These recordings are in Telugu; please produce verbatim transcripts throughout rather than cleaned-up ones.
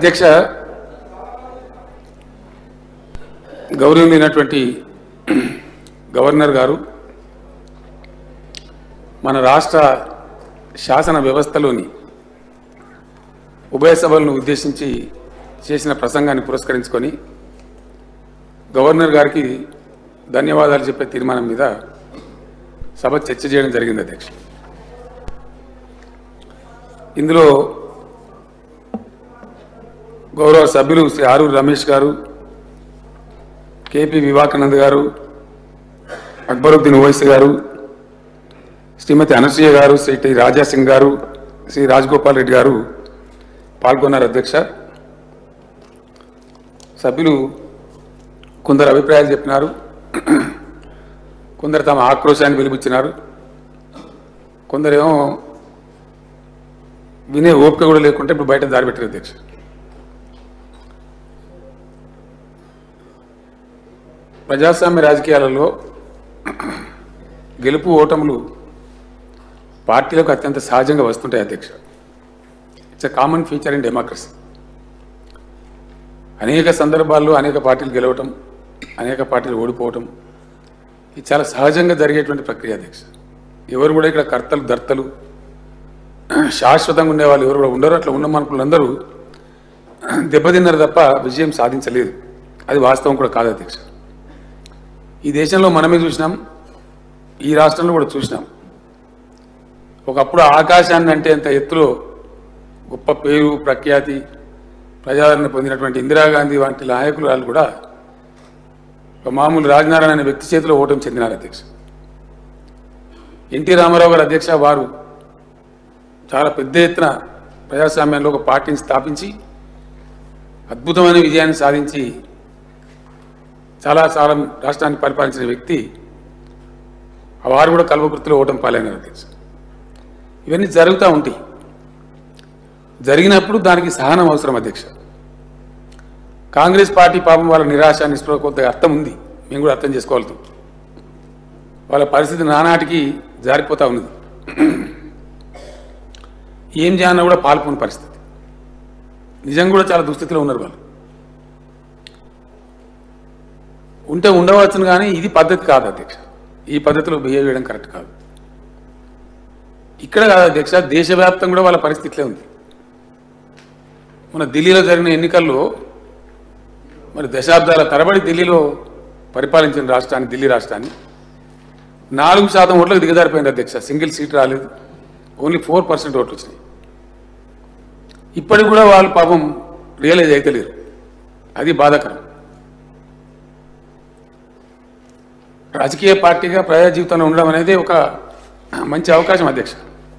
అధ్యక్ష, గౌరవనీయులైనటువంటి గవర్నర్ గారు మన రాష్ట్ర శాసన వ్యవస్థలోని ఉభయ సభలను ఉద్దేశించి చేసిన ప్రసంగాన్ని పురస్కరించుకొని గవర్నర్ గారికి ధన్యవాదాలు చెప్పే తీర్మానం మీద సభ చర్చ చేయడం జరిగింది అధ్యక్ష. ఇందులో గౌరవ సభ్యులు శ్రీ ఆరూరి రమేష్ గారు, కేపీ వివేకానంద్ గారు, అక్బరుద్దీన్ ఓవైసీ గారు, శ్రీమతి అనసూయ గారు, శ్రీ టి రాజాసింగ్ గారు, శ్రీ రాజగోపాల్ రెడ్డి గారు పాల్గొన్నారు అధ్యక్ష. సభ్యులు కొందరు అభిప్రాయాలు చెప్పినారు, కొందరు తమ ఆక్రోశాన్ని వెలిబుచ్చినారు, కొందరేమో వినే ఓపిక కూడా లేకుంటే ఇప్పుడు బయట దారి పెట్టారు అధ్యక్ష. ప్రజాస్వామ్య రాజకీయాలలో గెలుపు ఓటములు పార్టీలకు అత్యంత సహజంగా వస్తుంటాయి అధ్యక్ష. It's a common feature in democracy. అనేక సందర్భాల్లో అనేక పార్టీలు గెలవటం, అనేక పార్టీలు ఓడిపోవటం ఇది చాలా సహజంగా జరిగేటువంటి ప్రక్రియ అధ్యక్ష. ఎవరు కూడా ఇక్కడ కర్తలు దర్తలు శాశ్వతంగా ఉండేవాళ్ళు ఎవరు కూడా ఉండరు. అట్లా ఉన్న మనకులందరూ దెబ్బతిన్నారు తప్ప విజయం సాధించలేదు. అది వాస్తవం కూడా కాదు అధ్యక్ష. ఈ దేశంలో మనమే చూసినాం, ఈ రాష్ట్రంలో కూడా చూసినాం. ఒకప్పుడు ఆకాశాన్ని అంటే అంత ఎత్తులో గొప్ప పేరు ప్రఖ్యాతి ప్రజాదరణ పొందినటువంటి ఇందిరాగాంధీ వంటి నాయకులు వాళ్ళు కూడా ఒక మామూలు రాజనారాయణ అనే వ్యక్తి చేతిలో ఓటమి చెందినారు అధ్యక్ష. ఎన్టీ రామారావు గారు అధ్యక్ష, వారు చాలా పెద్ద ఎత్తున ప్రజాస్వామ్యంలో ఒక పార్టీని స్థాపించి అద్భుతమైన విజయాన్ని సాధించి చాలా చాలా రాష్ట్రాన్ని పరిపాలించిన వ్యక్తి. వారు కూడా కల్వకుర్తిలో ఓటమి పాలైనారు అధ్యక్ష. ఇవన్నీ జరుగుతూ ఉంటాయి. జరిగినప్పుడు దానికి సహనం అవసరం అధ్యక్ష. కాంగ్రెస్ పార్టీ పాపం వాళ్ళ నిరాశ నిస్పృహ కొద్దిగా అర్థం ఉంది, మేము కూడా అర్థం చేసుకోవాలి. వాళ్ళ పరిస్థితి నానాటికి జారిపోతూ ఉన్నది. ఏం చేయాలన్నా కూడా పాల్పొని పరిస్థితి. నిజంగా కూడా చాలా దుస్థితిలో ఉన్నారు వాళ్ళు. ఉంటే ఉండవచ్చును, కానీ ఇది పద్ధతి కాదు అధ్యక్ష. ఈ పద్ధతిలో బిహేవ్ చేయడం కరెక్ట్ కాదు. ఇక్కడ కాదు అధ్యక్ష, దేశవ్యాప్తంగా కూడా వాళ్ళ పరిస్థితిలో ఉంది. మన ఢిల్లీలో జరిగిన ఎన్నికల్లో మరి దశాబ్దాల తరబడి ఢిల్లీలో పరిపాలించిన రాష్ట్రాన్ని, ఢిల్లీ రాష్ట్రాన్ని నాలుగు శాతం ఓట్లకు దిగజారిపోయింది అధ్యక్ష. సింగిల్ సీట్ రాలేదు, ఓన్లీ ఫోర్ పర్సెంట్ ఓట్లు వచ్చినాయి. ఇప్పటికి కూడా వాళ్ళు పాపం రియలైజ్ అయితలేరు. అది బాధాకరం. రాజకీయ పార్టీగా ప్రజా జీవితంలో ఉండడం అనేది ఒక మంచి అవకాశం అధ్యక్ష.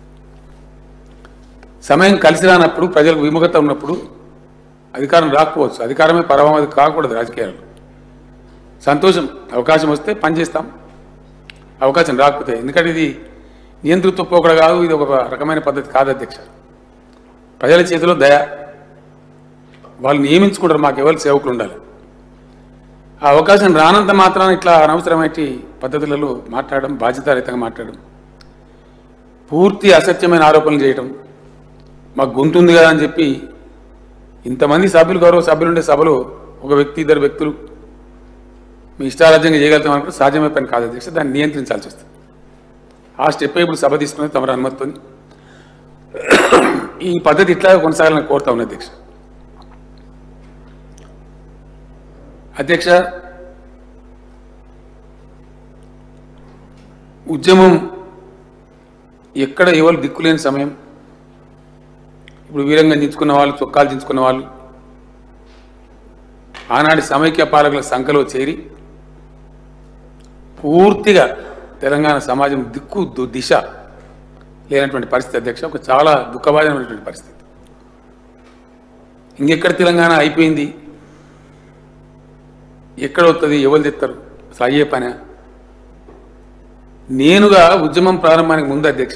సమయం కలిసి రానప్పుడు, ప్రజలకు విముఖత ఉన్నప్పుడు అధికారం రాకపోవచ్చు. అధికారమే పరమావధి కాకూడదు రాజకీయాల్లో. సంతోషం, అవకాశం వస్తే పనిచేస్తాం, అవకాశం రాకపోతే. ఎందుకంటే ఇది నియంతృత్వ పోకడ కాదు, ఇది ఒక రకమైన పద్ధతి కాదు అధ్యక్ష. ప్రజల చేతిలో దయ, వాళ్ళు నియమించుకుంటారు మాకు ఎవరు సేవకులు ఉండాలి. ఆ అవకాశం రానంత మాత్రాన ఇట్లా అనవసరమైన పద్ధతులలో మాట్లాడడం, బాధ్యతారహితంగా మాట్లాడడం, పూర్తి అసత్యమైన ఆరోపణలు చేయడం, మాకు గుంటుంది కదా అని చెప్పి ఇంతమంది సభ్యులు, గౌరవ సభ్యులు ఉండే సభలో ఒక వ్యక్తి ఇద్దరు వ్యక్తులు మీ ఇష్టారాజ్యంగా చేయగలుగుతాం అనుకుంటే సాధ్యమే పని కాదు అధ్యక్ష. దాన్ని నియంత్రించాల్సి వస్తుంది. ఆ స్టెప్ ఇప్పుడు సభ తీసుకున్నది తమరి అనుమతితో. ఈ పద్ధతి ఇట్లా కొనసాగాలని కోరుతా ఉంది అధ్యక్ష. అధ్యక్ష, ఉద్యమం ఎక్కడ ఎవరు దిక్కులేని సమయం. ఇప్పుడు వీరంగం దించుకున్న వాళ్ళు, చొక్కాలు దించుకున్న వాళ్ళు ఆనాటి సమైక్య పాలకుల సంఖ్యలో చేరి పూర్తిగా తెలంగాణ సమాజం దిక్కు దిశ లేనటువంటి పరిస్థితి అధ్యక్ష. ఒక చాలా దుఃఖభాజనమైనటువంటి పరిస్థితి. ఇంకెక్కడ తెలంగాణ అయిపోయింది, ఎక్కడ వస్తుంది, ఎవరు తెస్తారు, అసలు అయ్యే పని. నేనుగా ఉద్యమం ప్రారంభానికి ముందు అధ్యక్ష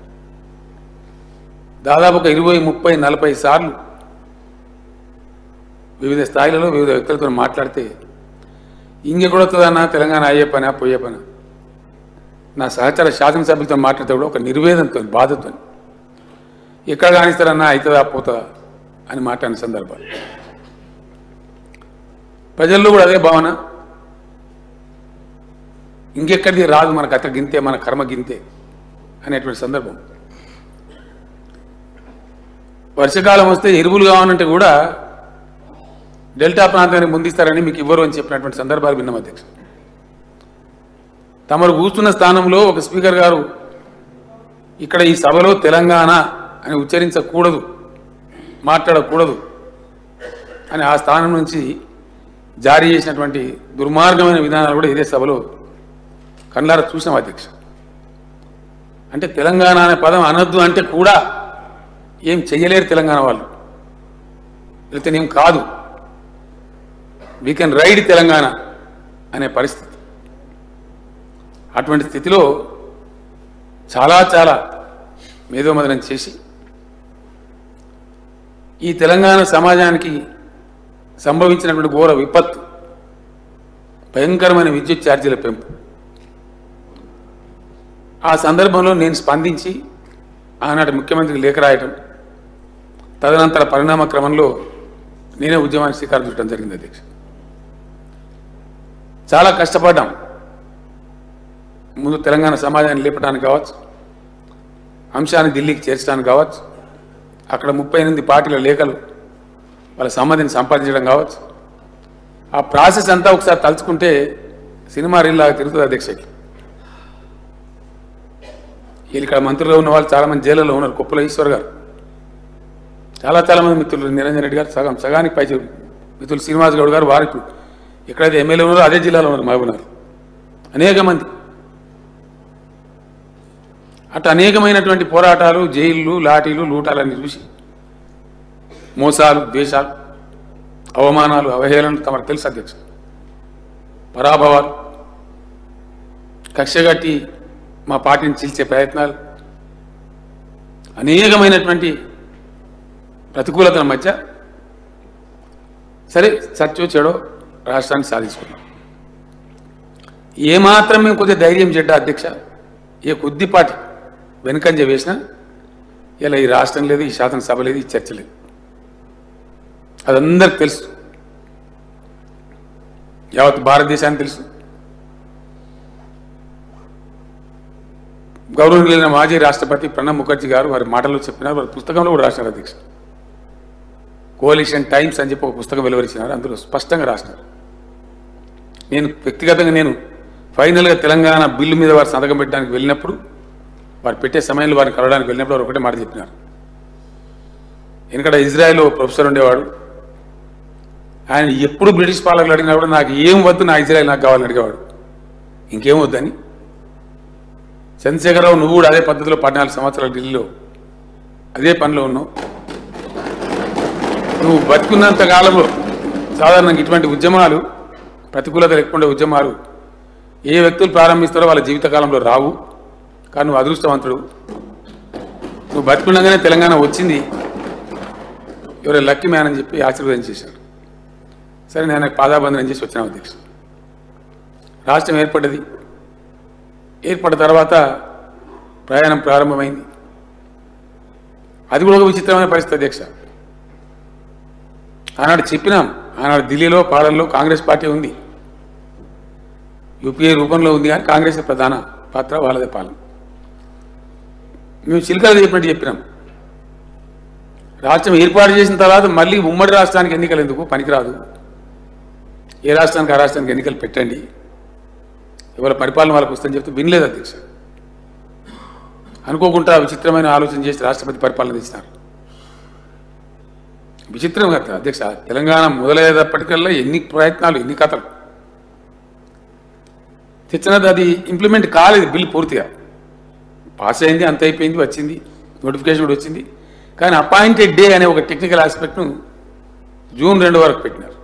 దాదాపు ఒక ఇరవై ముప్పై నలభై సార్లు వివిధ స్థాయిలలో వివిధ వ్యక్తులతో మాట్లాడితే ఇంకెక్కడ వస్తుందన్నా తెలంగాణ అయ్యే పని పోయే పని. నా సహచర శాసనసభ్యులతో మాట్లాడితే కూడా ఒక నిర్వేదంతో, బాధతో ఎక్కడ కానిస్తారన్నా అవుతుందా పోతుందా, అని మాట్లాడిన సందర్భాలు ప్రజల్లో కూడా అదే భావన. ఇంకెక్కడిది రాదు, మన కథ గింతే, మన కర్మ గింతే అనేటువంటి సందర్భం. వర్షాకాలం వస్తే ఎరువులు కావాలంటే కూడా డెల్టా ప్రాంతానికి ముందిస్తారని మీకు ఇవ్వరు అని చెప్పినటువంటి సందర్భాలు విన్నాం అధ్యక్ష. తమరు కూర్చున్న స్థానంలో ఒక స్పీకర్ గారు ఇక్కడ ఈ సభలో తెలంగాణ అని ఉచ్చరించకూడదు, మాట్లాడకూడదు అని ఆ స్థానం నుంచి జారీ చేసినటువంటి దుర్మార్గమైన విధానాలు కూడా ఇదే సభలో కళ్ళారా చూసాం అధ్యక్ష. అంటే తెలంగాణ అనే పదం అనొద్దు అంటే కూడా ఏం చెయ్యలేరు తెలంగాణ వాళ్ళు, లేకపోతే ఏం కాదు, వీ కెన్ రైడ్ తెలంగాణ అనే పరిస్థితి. అటువంటి స్థితిలో చాలా చాలా మేధోమదనం చేసి ఈ తెలంగాణ సమాజానికి సంభవించినటువంటి ఘోర విపత్తు, భయంకరమైన విద్యుత్ ఛార్జీల పెంపు, ఆ సందర్భంలో నేను స్పందించి ఆనాటి ముఖ్యమంత్రికి లేఖ రాయటం, తదనంతర పరిణామ క్రమంలో నేనే ఉద్యమానికి శ్రీకారం చుట్టడం జరిగింది అధ్యక్ష. చాలా కష్టపడ్డాం. ముందు తెలంగాణ సమాజాన్ని లేపడానికి కావచ్చు, అంశాన్ని ఢిల్లీకి చేర్చడానికి కావచ్చు, అక్కడ ముప్పై ఎనిమిది పార్టీల లేఖలు వాళ్ళ సమ్మతిని సంపాదించడం కావచ్చు. ఆ ప్రాసెస్ అంతా ఒకసారి తలుచుకుంటే సినిమా రీల్లాగా తిరుగుతుంది అధ్యక్షకి. వీళ్ళు ఇక్కడ మంత్రులు ఉన్న వాళ్ళు చాలామంది జైల్లో ఉన్నారు. కొప్పుల ఈశ్వర్ గారు, చాలా చాలామంది మిత్రులు, నిరంజన్ రెడ్డి గారు, సగం సగానికి పై మిత్రులు శ్రీనివాస్ గౌడ్ గారు, వారికి ఎక్కడైతే ఎమ్మెల్యే ఉన్నారో అదే జిల్లాలో ఉన్నారు మహబూబ్నగర్. అనేక మంది అటు అనేకమైనటువంటి పోరాటాలు, జైళ్ళు, లాఠీలు, లూటాలన్నీ చూసి మోసాలు, ద్వేషాలు, అవమానాలు, అవహేళనలు తమకు తెలుసు అధ్యక్ష. పరాభవాలు, కక్షగట్టి మా పార్టీని చీల్చే ప్రయత్నాలు, అనేకమైనటువంటి ప్రతికూలతల మధ్య సరే సత్యో చెడో రాష్ట్రాన్ని సాధించుకున్నాం. ఏమాత్రం మేము కొద్దిగా ధైర్యం చెడ్డ అధ్యక్ష, ఏ కొద్దిపాటి వెనుకంజ వేసినా ఇలా ఈ రాష్ట్రం లేదు, ఈ శాసనసభ లేదు, ఈ చర్చ లేదు. అదందరికి తెలుసు, యావత్ భారతదేశానికి తెలుసు. గౌరవనీయులైన మాజీ రాష్ట్రపతి ప్రణబ్ ముఖర్జీ గారు వారి మాటల్లో చెప్పినారు, వారి పుస్తకంలో కూడా రాసినారు అధ్యక్ష. కోalition టైమ్స్ అని చెప్పి ఒక పుస్తకం వెలువరించినారు, అందులో స్పష్టంగా రాసినారు. నేను వ్యక్తిగతంగా నేను ఫైనల్గా తెలంగాణ బిల్లు మీద వారు సంతకం పెట్టడానికి వెళ్ళినప్పుడు, వారు పెట్టే సమయంలో వారిని కలవడానికి వెళ్ళినప్పుడు వారు ఒకటే మాట చెప్పినారు. ఎందుకంటే ఇజ్రాయెల్లో ప్రొఫెసర్ ఉండేవాడు, ఆయన ఎప్పుడు బ్రిటిష్ పాలకులు అడిగినా కూడా నాకు ఏం వద్దు, నా ఇజ్రాయెల్ నాకు కావాలని అడిగేవాడు, ఇంకేం వద్దని. చంద్రశేఖరరావు, నువ్వు కూడా అదే పద్ధతిలో పద్నాలుగు సంవత్సరాలు ఢిల్లీలో అదే పనిలో ఉన్నావు. నువ్వు బతుకున్నంత కాలంలో సాధారణంగా ఇటువంటి ఉద్యమాలు, ప్రతికూలత లేకుండా ఉద్యమాలు ఏ వ్యక్తులు ప్రారంభిస్తారో వాళ్ళ జీవితకాలంలో రావు. కానీ నువ్వు అదృష్టవంతుడు, నువ్వు బతుకున్నాగానే తెలంగాణ వచ్చింది, ఎవరో లక్కీ మ్యాన్ అని చెప్పి ఆశీర్వాదం చేశారు. సరే నేను ఆయనకు పాదాబంధనం చేసి వచ్చిన అధ్యక్ష. రాష్ట్రం ఏర్పడ్డది, ఏర్పడిన తర్వాత ప్రయాణం ప్రారంభమైంది. అది కూడా ఒక విచిత్రమైన పరిస్థితి అధ్యక్ష. ఆనాడు చెప్పినాం, ఆనాడు ఢిల్లీలో పాలనలో కాంగ్రెస్ పార్టీ ఉంది, యూపీఏ రూపంలో ఉంది, కానీ కాంగ్రెస్ ప్రధాన పాత్ర, వాళ్ళదే పాలన. మేము చిలకలు చెప్పినట్టు చెప్పినాం. రాష్ట్రం ఏర్పాటు చేసిన తర్వాత మళ్ళీ ఉమ్మడి రాష్ట్రానికి ఎన్నికలు ఎందుకు, పనికిరాదు, ఏ రాష్ట్రానికి ఆ రాష్ట్రానికి ఎన్నికలు పెట్టండి, ఎవరి పరిపాలన వాళ్ళకు వస్తుందని చెప్తే వినలేదు అధ్యక్ష. అనుకోకుండా విచిత్రమైన ఆలోచన చేసి రాష్ట్రపతి పరిపాలన తెచ్చినారు. విచిత్రం కదా అధ్యక్ష, తెలంగాణ మొదలయ్యేటప్పటికల్లా ఎన్ని ప్రయత్నాలు, ఎన్ని కథలు తెచ్చినది, అది ఇంప్లిమెంట్ కాలేదు. బిల్ పూర్తిగా పాస్ అయింది, అంత అయిపోయింది, వచ్చింది, నోటిఫికేషన్ కూడా వచ్చింది. కానీ అపాయింటెడ్ డే అనే ఒక టెక్నికల్ ఆస్పెక్ట్ను జూన్ రెండు వరకు పెట్టినారు.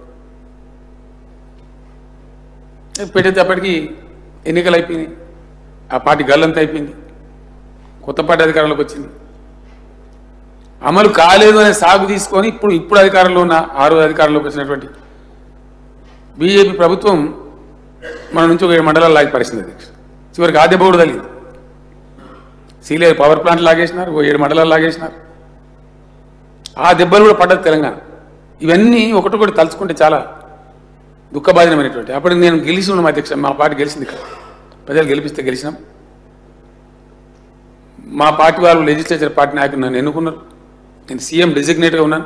పెట్టేటప్పటికి ఎన్నికలు అయిపోయినాయి, ఆ పార్టీ గల్లంతా అయిపోయింది, కొత్త పార్టీ అధికారంలోకి వచ్చింది. అమలు కాలేదు అనే సాగు తీసుకొని ఇప్పుడు ఇప్పుడు అధికారంలో ఉన్న ఆరో అధికారంలోకి వచ్చినటువంటి బీజేపీ ప్రభుత్వం మన నుంచి ఒక ఏడు మండలాలు లాగి పరిస్థితి అధ్యక్ష. చివరికి ఆద్య బోర్డు తల్లి సీలే పవర్ ప్లాంట్ లాగేసినారు, ఓ ఏడు మండలాలు లాగేసినారు. ఆ దెబ్బలు కూడా పడ్డది తెలంగాణ. ఇవన్నీ ఒకటొకటి తలుచుకుంటే చాలా దుఃఖబాధినమైనటువంటి. అప్పుడు నేను గెలిచి ఉన్నాం అధ్యక్ష, మా పార్టీ గెలిచింది ఇక్కడ, ప్రజలు గెలిపిస్తే గెలిచినాం. మా పార్టీ వాళ్ళు లెజిస్లేచర్ పార్టీ నాయకులు నన్ను ఎన్నుకున్నారు, నేను సీఎం డెసిగ్నేట్గా ఉన్నాను.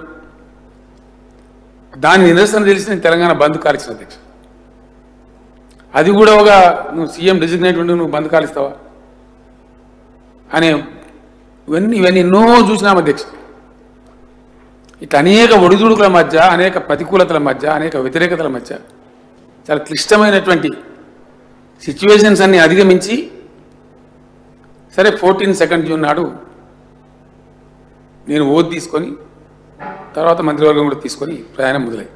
దాని నిరసన తెలిసి నేను తెలంగాణ బంద్ కాల్చిన అధ్యక్ష. అది కూడా ఒక నువ్వు సీఎం డెసిగ్నేట్ ఉండి నువ్వు బంద్ కాలిస్తావా అనే ఇవన్నీ ఇవన్నీ ఎన్నో చూసినాం అధ్యక్ష. ఇట్లా అనేక ఒడిదుడుకుల మధ్య, అనేక ప్రతికూలతల మధ్య, అనేక వ్యతిరేకతల మధ్య చాలా క్లిష్టమైనటువంటి సిచ్యువేషన్స్ అన్ని అధిగమించి సరే ఫోర్టీన్ సెకండ్ జూన్ నాడు నేను ఓటు తీసుకొని తర్వాత మంత్రివర్గం కూడా తీసుకొని ప్రయాణం మొదలైంది.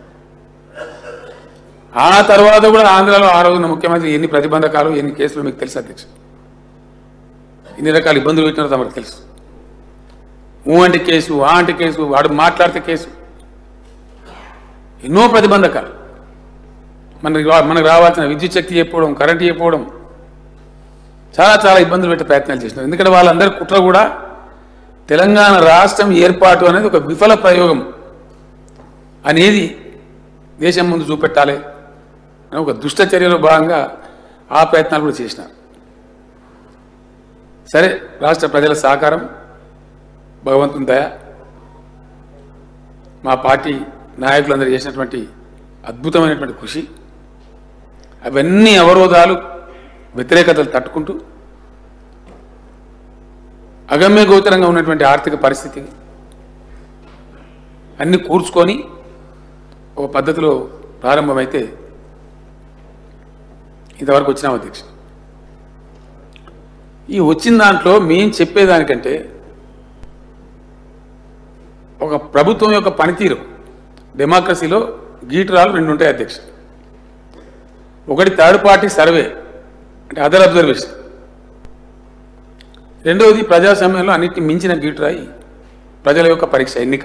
ఆ తర్వాత కూడా ఆంధ్రాలో ఆ రోజున ముఖ్యమంత్రి ఎన్ని ప్రతిబంధకాలు ఎన్ని కేసులు మీకు తెలుసు అధ్యక్ష, ఎన్ని రకాల ఇబ్బందులు పెట్టినారో తమకు తెలుసు. ఊ అంటే కేసు, ఆ అంటే కేసు, వాడు మాట్లాడితే కేసు, ఎన్నో ప్రతిబంధకాలు. మనకి మనకు రావాల్సిన విద్యుత్ శక్తి చెప్పడం, కరెంటు చెప్పడం, చాలా చాలా ఇబ్బందులు పెట్టే ప్రయత్నాలు చేసినారు. ఎందుకంటే వాళ్ళందరి కుట్ర కూడా తెలంగాణ రాష్ట్రం ఏర్పాటు అనేది ఒక విఫల ప్రయోగం అనేది దేశం ముందు చూపెట్టాలి అని ఒక దుష్ట చర్యలో భాగంగా ఆ ప్రయత్నాలు కూడా చేసినారు. సరే, రాష్ట్ర ప్రజల సహకారం, భగవంతుని దయ, మా పార్టీ నాయకులందరూ చేసినటువంటి అద్భుతమైనటువంటి కృషి, అవన్నీ అవరోధాలు వ్యతిరేకతలు తట్టుకుంటూ అగమ్య గోచరంగా ఉన్నటువంటి ఆర్థిక పరిస్థితి అన్ని కూర్చుకొని ఒక పద్ధతిలో ప్రారంభమైతే ఇంతవరకు వచ్చినాం అధ్యక్ష. ఈ వచ్చిన దాంట్లో మేము చెప్పేదానికంటే ఒక ప్రభుత్వం యొక్క పనితీరు, డెమోక్రసీలో గీటురాలు రెండు ఉంటాయి అధ్యక్ష. ఒకటి థర్డ్ పార్టీ సర్వే అంటే అదర్ అబ్జర్వేషన్, రెండవది ప్రజాస్వామ్యంలో అన్నిటిని మించిన గీటురాయి ప్రజల యొక్క పరీక్ష, ఎన్నిక.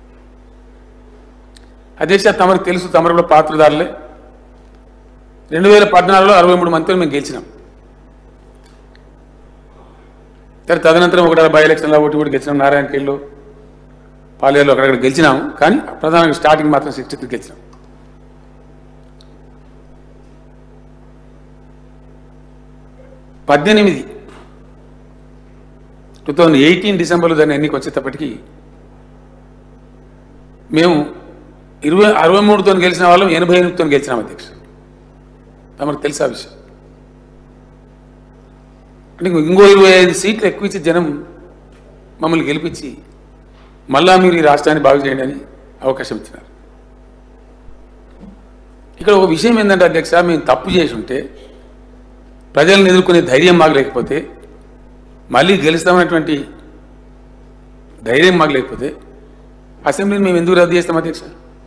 అధ్యక్ష, తమకు తెలుసు, తమరు కూడా పాత్రదారులే. రెండు వేల పద్నాలుగులో అరవై మూడు మంత్రులు మేము గెలిచినాం. సరే, తదనంతరం ఒకటి బై ఎలక్షన్లో ఒకటి కూడా గెలిచినాం, నారాయణఖేడ్లో, పాలేరులో అక్కడక్కడ గెలిచినాము. కానీ ప్రధానంగా స్టార్టింగ్ మాత్రం సిక్స్టీ త్రీ గెలిచినాం. పద్దెనిమిది టూ థౌజండ్ ఎయిటీన్ డిసెంబర్లో దాన్ని ఎన్నిక వచ్చేటప్పటికీ మేము ఇరవై అరవై మూడుతో గెలిచిన వాళ్ళం ఎనభై ఎనిమిదితో గెలిచినాం అధ్యక్ష. తమకు తెలుసా విషయం? అంటే ఇంకో ఇరవై ఐదు సీట్లు ఎక్కువ ఇచ్చి జనం మమ్మల్ని గెలిపించి మళ్ళా మీరు ఈ రాష్ట్రాన్ని బాగు చేయండి అని అవకాశం ఇచ్చినారు. ఇక్కడ ఒక విషయం ఏంటంటే అధ్యక్ష, మేము తప్పు చేసి ఉంటే, ప్రజలను ఎదుర్కొనే ధైర్యం మాకు లేకపోతే, మళ్ళీ గెలుస్తామన్నటువంటి ధైర్యం మాకు లేకపోతే అసెంబ్లీని మేము ఎందుకు రద్దు చేస్తాం అధ్యక్ష?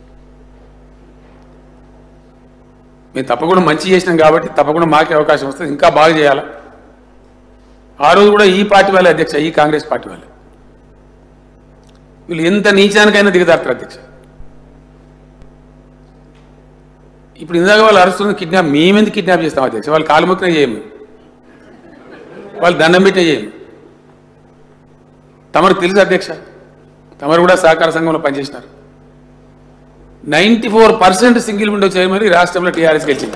మేము తప్పకుండా మంచి చేసినాం కాబట్టి తప్పకుండా మాకే అవకాశం వస్తుంది, ఇంకా బాగా చేయాలా. ఆ రోజు కూడా ఈ పార్టీ వాళ్ళే అధ్యక్ష, ఈ కాంగ్రెస్ పార్టీ వాళ్ళే. వీళ్ళు ఎంత నీచానికైనా దిగదారుతారు అధ్యక్ష. ఇప్పుడు ఇందాక వాళ్ళు అరుస్తున్న కిడ్నాప్, మేమెందుకు కిడ్నాప్ చేస్తాం అధ్యక్ష? వాళ్ళు కాలు మొక్కినా చేయము, వాళ్ళు దండం పెట్టే చేయము. తమరు తెలుసు అధ్యక్ష, తమరు కూడా సహకార సంఘంలో పనిచేసినారు. Ninety four percent single window చేయమని రాష్ట్రంలో టీఆర్ఎస్ గెలిచింది.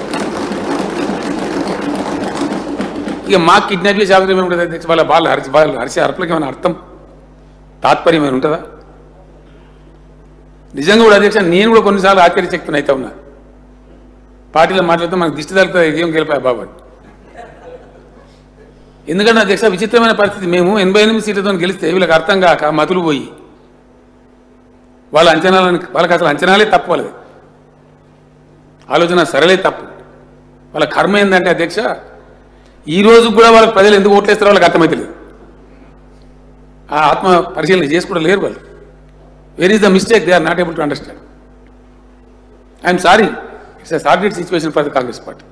ఇక మాకు కిడ్నాప్ చేసే అవసరం ఏముంటుంది అధ్యక్ష? వాళ్ళ వాళ్ళు హరిచి వాళ్ళు హరిసే అర్పలకి ఏమైనా అర్థం, తాత్పర్యం ఏమైనా ఉంటుందా? నిజంగా కూడా అధ్యక్ష, నేను కూడా కొన్నిసార్లు ఆశ్చర్యచక్తుని అయితే ఉన్నా. పార్టీలో మాట్లాడితే మనకు దిష్టి తగ్గుతుంది, ఇదేం గెలిపాయి బాబు అని. ఎందుకంటే అధ్యక్ష, విచిత్రమైన పరిస్థితి, మేము ఎనభై ఎనిమిది సీట్లతో గెలిస్తే వీళ్ళకి అర్థం కాక మతులు పోయి వాళ్ళ అంచనాలను, వాళ్ళకి అసలు అంచనాలే తప్పు, వాళ్ళది ఆలోచన సరళే తప్పు. వాళ్ళ కర్మ ఏంటంటే అధ్యక్ష, ఈ రోజు కూడా వాళ్ళకి ప్రజలు ఎందుకు ఓట్లేస్తారో వాళ్ళకి అర్థమైతలేదు. ఆ ఆత్మ పరిశీలన చేసుకోవడం లేరు వాళ్ళు. Where is the mistake? They are not able to understand. I'm sorry, it's a sordid situation for the Congress party.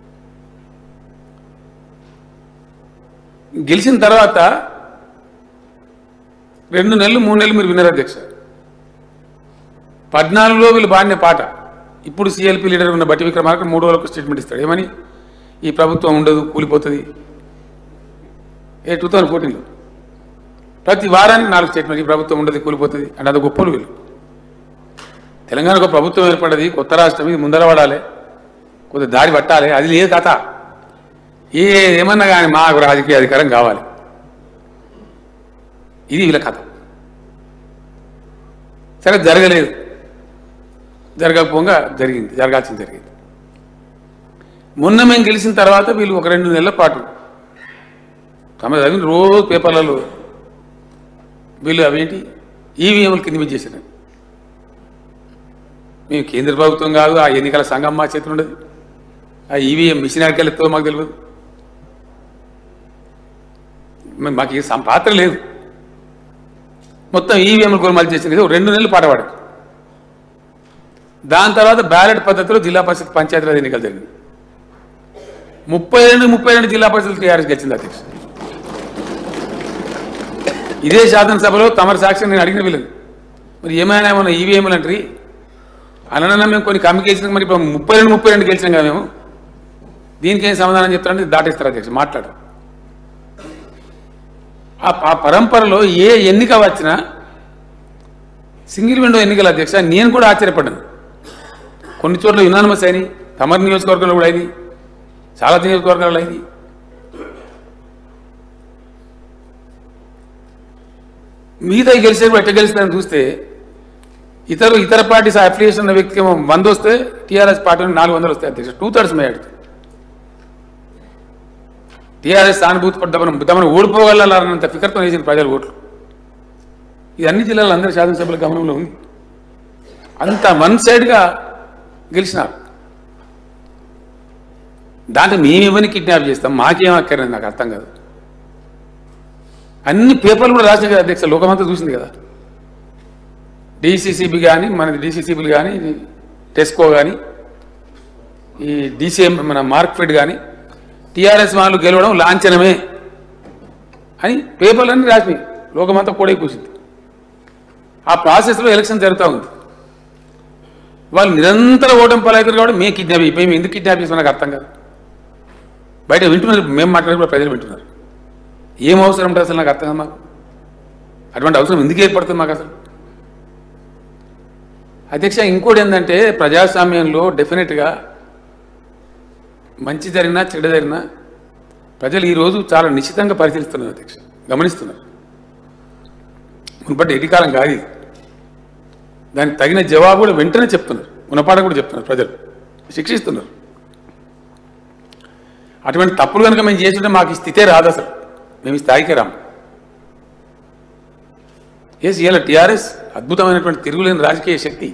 గెలిచిన తర్వాత రెండు నెలలు మూడు నెలలు మీరు విన్నారు అధ్యక్ష. పద్నాలుగులో వీళ్ళు పాడిన పాట ఇప్పుడు సిఎల్పి లీడర్ ఉన్న బట్టి విక్రమార్క మూడు రోజులకు స్టేట్మెంట్ ఇస్తాడు. ఏమని? ఈ ప్రభుత్వం ఉండదు, కూలిపోతుంది. ఏ టూ థౌజండ్ ఫోర్టీన్లో ప్రతి వారానికి నాలుగు స్టేట్మెంట్ ఈ ప్రభుత్వం ఉండదు కూలిపోతుంది అంటే అది గొప్పలు వీళ్ళు. తెలంగాణకు ప్రభుత్వం ఏర్పడ్డది, కొత్త రాష్ట్రం, ఇది ముందర పడాలి, కొద్దిగా దారి పట్టాలి, అది లేదు కథ. ఏ ఏమన్నా కానీ మాకు రాజకీయ అధికారం కావాలి, ఇది వీళ్ళ కథ. సరే జరగలేదు, జరగకపోగా జరిగింది, జరగాల్సింది జరిగింది. మొన్న మేము గెలిచిన తర్వాత వీళ్ళు ఒక రెండు నెలల పాటు తమ చదివిన రోజు పేపర్లలో వీళ్ళు అవేంటి ఈవీఎంలు కింద మీద చేసినారు. మేము కేంద్ర ప్రభుత్వం కాదు, ఆ ఎన్నికల సంఘం మా చేతులు ఉండదు, ఆ ఈవీఎం మిషన్ ఆడికెళ్ళి ఎత్తో మాకు తెలియదు, మాకు ఏ పాత్ర లేదు. మొత్తం ఈవీఎంలు గోల్మాలు చేసినది రెండు నెలలు పాట పాడారు. దాని తర్వాత బ్యాలెట్ పద్ధతిలో జిల్లా పరిషత్ పంచాయతీరాజ్ ఎన్నికలు జరిగింది. ముప్పై రెండు ముప్పై రెండు జిల్లా పరిషత్లు టీఆర్ఎస్ గెలిచింది అధ్యక్ష. ఇదే శాసనసభలో తమరి సాక్షి నేను అడిగిన వీళ్ళని, మరి ఏమైనా ఏమన్నా ఈవీఎంలు అంటారు అనన్నా మేము కొన్ని కమ్యూనికేషన్, మరి ఇప్పుడు ముప్పై రెండు ముప్పై రెండు గెలిచినాం కదా మేము, దీనికి ఏం సమాధానం చెప్తారంటే దాటేస్తారు అధ్యక్ష, మాట్లాడు. ఆ పరంపరలో ఏ ఎన్నిక వచ్చినా సింగిల్ విండో ఎన్నికల అధ్యక్ష. నేను కూడా ఆశ్చర్యపడ్డాను, కొన్ని చోట్ల యునానిమస్ అయినాయి, తమరి నియోజకవర్గంలో కూడా అయింది, చాలా నియోజకవర్గాల్లో అయింది. మిగతా గెలిచే ఎట్లా గెలుస్తారని చూస్తే ఇతర ఇతర పార్టీస్ అఫిలియేషన్ ఉన్న వ్యక్తికి ఏమో వంద వస్తే టీఆర్ఎస్ పార్టీ నాలుగు వందలు వస్తాయి అధ్యక్ష, టూ థర్డ్స్ మేయాడు. టీఆర్ఎస్ సానుభూతి పడ్డమని తమను ఓడిపోగలనంత ఫికర్తో వేసిన ప్రజల ఓట్లు. ఇది అన్ని జిల్లాలో అందరి శాసనసభ్యుల గమనంలో ఉంది. అంత వన్ సైడ్గా గెలిచినారు. దాంట్లో మేమేమని కిడ్నాప్ చేస్తాం, మాకేం అక్కర్లేదు, నాకు అర్థం కాదు. అన్ని పేపర్లు కూడా రాసిన కదా అధ్యక్ష, లోకమంతా చూసింది కదా. డీసీసీబీ కానీ, మనది డీసీసీబీలు కానీ, టెస్కో కానీ, ఈ డీసీఎం మన మార్క్ఫెడ్ కానీ టీఆర్ఎస్ వాళ్ళు గెలవడం లాంఛనమే అని పేపర్లన్నీ రాసినాయి, లోకమంతా కూడా కూర్చుంది. ఆ ప్రాసెస్లో ఎలక్షన్ జరుగుతూ ఉంది. వాళ్ళు నిరంతర ఓటమి పాలవుతారు కాబట్టి మేము కిడ్నాప్ అయిపోయి మేము ఎందుకు కిడ్నాప్ చేస్తాం నాకు అర్థం కాదు. బయట వింటున్నారు, మేము మాట్లాడే ప్రజలు వింటున్నారు. ఏం అవసరం ఉంటుంది అసలు నాకు అర్థం కాదు. మాకు అటువంటి అవసరం ఎందుకు ఏర్పడుతుంది మాకు అసలు అధ్యక్ష? ఇంకోటి ఏంటంటే ప్రజాస్వామ్యంలో డెఫినెట్గా మంచి జరిగినా చెడు జరిగినా ప్రజలు ఈరోజు చాలా నిశ్చితంగా పరిశీలిస్తున్నారు అధ్యక్ష, గమనిస్తున్నారు. మునుపటి ఎడికాలం కాదు ఇది. దానికి తగిన జవాబు కూడా వెంటనే చెప్తున్నారు, గుణపాఠం కూడా చెప్తున్నారు, ప్రజలు శిక్షిస్తున్నారు. అటువంటి తప్పులు కనుక మేము చేస్తుంటే మాకు ఈ స్థితే రాదు, అసలు మేము ఈ స్థాయికే రాము. ఎస్, ఇవాళ టీఆర్ఎస్ అద్భుతమైనటువంటి తిరుగులేని రాజకీయ శక్తి.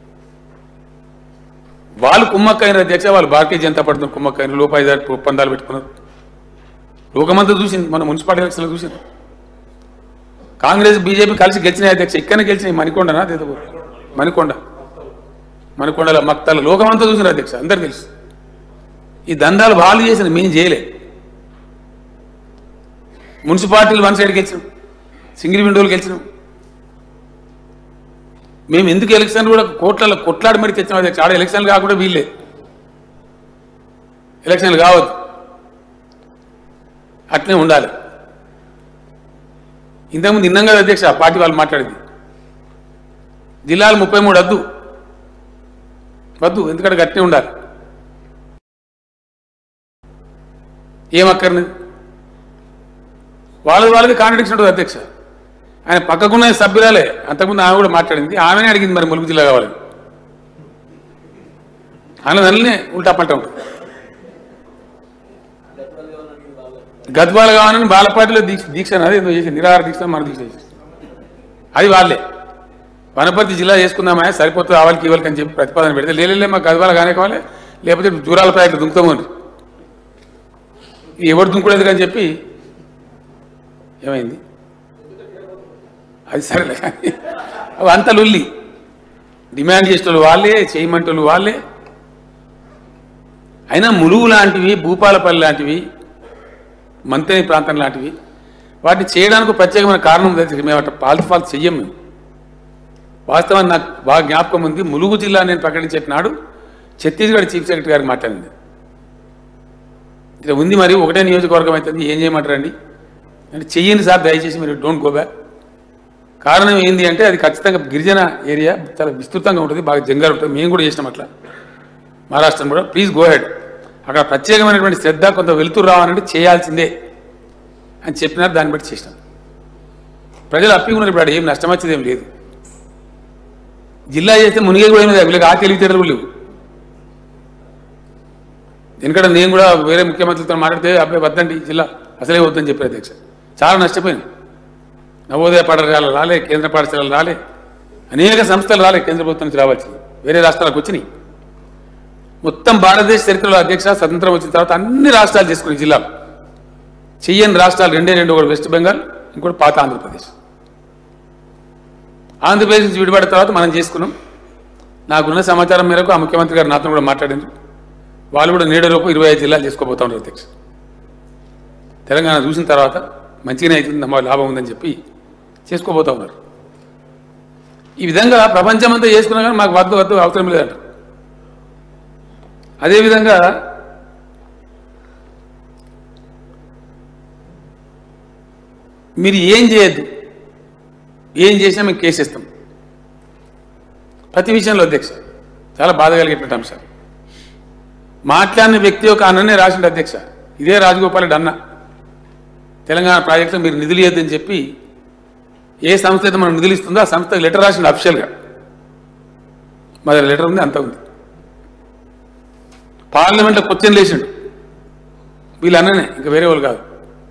వాళ్ళు కుమ్మక్కైన అధ్యక్ష, వాళ్ళు భారతీయ జనతా పార్టీ కుమ్మక్కైన లోపాయిదారి ఒప్పందాలు పెట్టుకున్నారు. లోకమంతా చూసింది, మన మున్సిపాలిటీ ఎలక్షన్లో చూసింది. కాంగ్రెస్ బీజేపీ కలిసి గెలిచినాయి అధ్యక్ష, ఇక్కడనే గెలిచినాయి. మణికొండనా దేదో మణికొండ మణికొండల మక్తాల లోకమంతా చూసినారు అధ్యక్ష, అందరు తెలుసు. ఈ దందాలు వాళ్ళు చేసిన, మేము చేయలే. మున్సిపాలిటీలు వన్ సైడ్ గెలిచినాం, సింగిల్ విండోలు గెలిచినాం. మేము ఎందుకు ఎలక్షన్ కూడా కోట్లలో కొట్లాడి మరి తెచ్చాం అధ్యక్ష. ఆడ ఎలక్షన్లు కాకుండా వీళ్ళే ఎలక్షన్లు కావద్దు, అట్లే ఉండాలి. ఇంతకుముందు ఇన్నాం కదా అధ్యక్ష, పార్టీ వాళ్ళు మాట్లాడింది జిల్లాలు ముప్పై మూడు వద్దు వద్దు ఎందుకంటే గట్టినే ఉండాలి. ఏమక్కర్ని వాళ్ళది వాళ్ళకి కాంట్రడిక్షన్ ఉంటుంది అధ్యక్ష. ఆయన పక్కకున్న సభ్యురాలే, అంతకుముందు ఆమె కూడా మాట్లాడింది, ఆమెనే అడిగింది మరి ములుగు జిల్లా కావాలని. ఆయన దానినే ఉల్టా పంట ఉంటుంది. గద్వాల కావాలని బాలపాటిలో దీక్ష దీక్ష అదే ఏదో చేసి నిరాహార దీక్ష మన దీక్ష చేసి అది వాళ్ళే. వనపర్తి జిల్లా చేసుకుందామా సరిపోతుంది ఆవాలకి ఇవ్వాలకి అని చెప్పి ప్రతిపాదన పెడితే లేలే మాకు గద్వాల కానే కావాలి, లేకపోతే దూరాల ప్రాజెక్టు దుంకుతామని. ఎవరు దుంకులేదు అని చెప్పి ఏమైంది అది సరేలే. కానీ అవి అంత లొల్లి, డిమాండ్ చేసేటోళ్ళు వాళ్ళే, చేయమంటోళ్ళు వాళ్ళే. అయినా ములుగు లాంటివి, భూపాలపల్లి లాంటివి, మంతేని ప్రాంతం లాంటివి వాటిని చేయడానికి ప్రత్యేకమైన కారణం ఉంది. మేము అట్లా పాల్తు పాల్తు చెయ్యం మేము. వాస్తవాన్ని నాకు బాగా జ్ఞాపకం ఉంది, ములుగు జిల్లా నేను ప్రకటించే నాడు ఛత్తీస్గఢ్ చీఫ్ సెక్రటరీ గారికి మాట్లాడింది. ఇట్లా ఉంది మరి ఒకటే నియోజకవర్గం అవుతుంది, ఏం చేయమంటారండి అంటే చెయ్యండి సార్ దయచేసి, మీరు డోంట్ గో బ్యాక్, కారణం ఏంది అంటే అది ఖచ్చితంగా గిరిజన ఏరియా చాలా విస్తృతంగా ఉంటుంది, బాగా జంగల్ ఉంటుంది. మేము కూడా చేసినాం అట్లా మహారాష్ట్రం కూడా. ప్లీజ్ గో హెడ్, అక్కడ ప్రత్యేకమైనటువంటి శ్రద్ధ కొంత వెలుతురు రావాలంటే చేయాల్సిందే అని చెప్పినారు. దాన్ని బట్టి చేసినాం. ప్రజలు అప్పి ఉన్నారు. ఇప్పుడు ఏం నష్టం వచ్చేది ఏం లేదు. జిల్లా చేస్తే మునిగే కూడా ఏమి వీళ్ళకి ఆ తెలివితేటలు కూడా లేవు. ఎందుకంటే నేను కూడా వేరే ముఖ్యమంత్రులతో మాట్లాడితే అబ్బాయి వద్దండి జిల్లా అసలే వద్దని చెప్పారు అధ్యక్ష. చాలా నష్టపోయింది. నవోదయ పాఠశాలలు రాలే, కేంద్ర పాఠశాలలు రాలే, అనేక సంస్థలు రాలే కేంద్ర ప్రభుత్వం నుంచి రావాల్సింది, వేరే రాష్ట్రాలకు వచ్చినాయి. మొత్తం భారతదేశ చరిత్రలో అధ్యక్ష స్వతంత్రం వచ్చిన తర్వాత అన్ని రాష్ట్రాలు చేసుకుని జిల్లాలు చెయ్యని రాష్ట్రాలు రెండే రెండు, ఒకటి వెస్ట్ బెంగాల్, ఇంకోటి పాత ఆంధ్రప్రదేశ్. ఆంధ్రప్రదేశ్ నుంచి విడిపడిన తర్వాత మనం చేసుకున్నాం. నాకున్న సమాచారం మేరకు ఆ ముఖ్యమంత్రి గారు నాతో కూడా మాట్లాడారు. వాళ్ళు కూడా నేడలోపు ఇరవై ఐదు జిల్లాలు చేసుకోబోతా ఉన్నారు అధ్యక్ష. తెలంగాణ చూసిన తర్వాత మంచిగానే అవుతుంది, మా లాభం ఉందని చెప్పి చేసుకోబోతా ఉన్నారు. ఈ విధంగా ప్రపంచమంతా చేసుకున్నా కానీ మాకు వద్దు వద్దు అవసరం లేదంట. అదేవిధంగా మీరు ఏం చేయొద్దు, ఏం చేసినా మేము కేసేస్తాం ప్రతి విషయంలో అధ్యక్ష. చాలా బాధ కలిగేటువంటి అంశాలు. మాట్లాడిన వ్యక్తి యొక్క అన్ననే రాసిండు అధ్యక్ష. ఇదే రాజగోపాల్ రెడ్డి అన్న తెలంగాణ ప్రాజెక్టులో మీరు నిధులు ఇవ్వద్దని చెప్పి ఏ సంస్థ అయితే మనం నిధులు ఇస్తుందో ఆ సంస్థకు లెటర్ రాసిండు అఫిషియల్గా. మా దగ్గర లెటర్ ఉంది, అంత ఉంది. పార్లమెంట్లో క్వశ్చన్ లేచిండు వీళ్ళు అన్ననే, ఇంకా వేరే వాళ్ళు కాదు.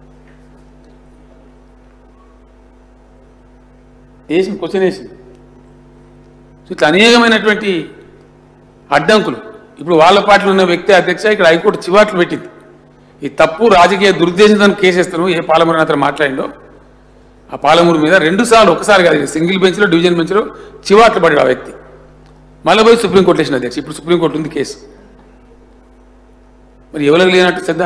వేసింది క్వశ్చన్ వేసింది. ఇట్లా అనేకమైనటువంటి అడ్డంకులు. ఇప్పుడు వాళ్ళ పార్టీలో ఉన్న వ్యక్తి అధ్యక్ష ఇక్కడ హైకోర్టు చివాట్లు పెట్టింది. ఈ తప్పు రాజకీయ దురుద్దేశంతో కేసేస్తాను ఏ పాలమూరు అతను మాట్లాడిండో ఆ పాలమూరు మీద రెండు సార్లు, ఒకసారి కాదు, సింగిల్ బెంచ్లో డివిజన్ బెంచ్లో చివాట్లు పడ్డాడు ఆ వ్యక్తి. మళ్ళీ పోయి సుప్రీంకోర్టు వేసిన అధ్యక్ష. ఇప్పుడు సుప్రీంకోర్టు ఉంది కేసు. మరి ఎవరికి లేనట్టు శ్రద్ధ?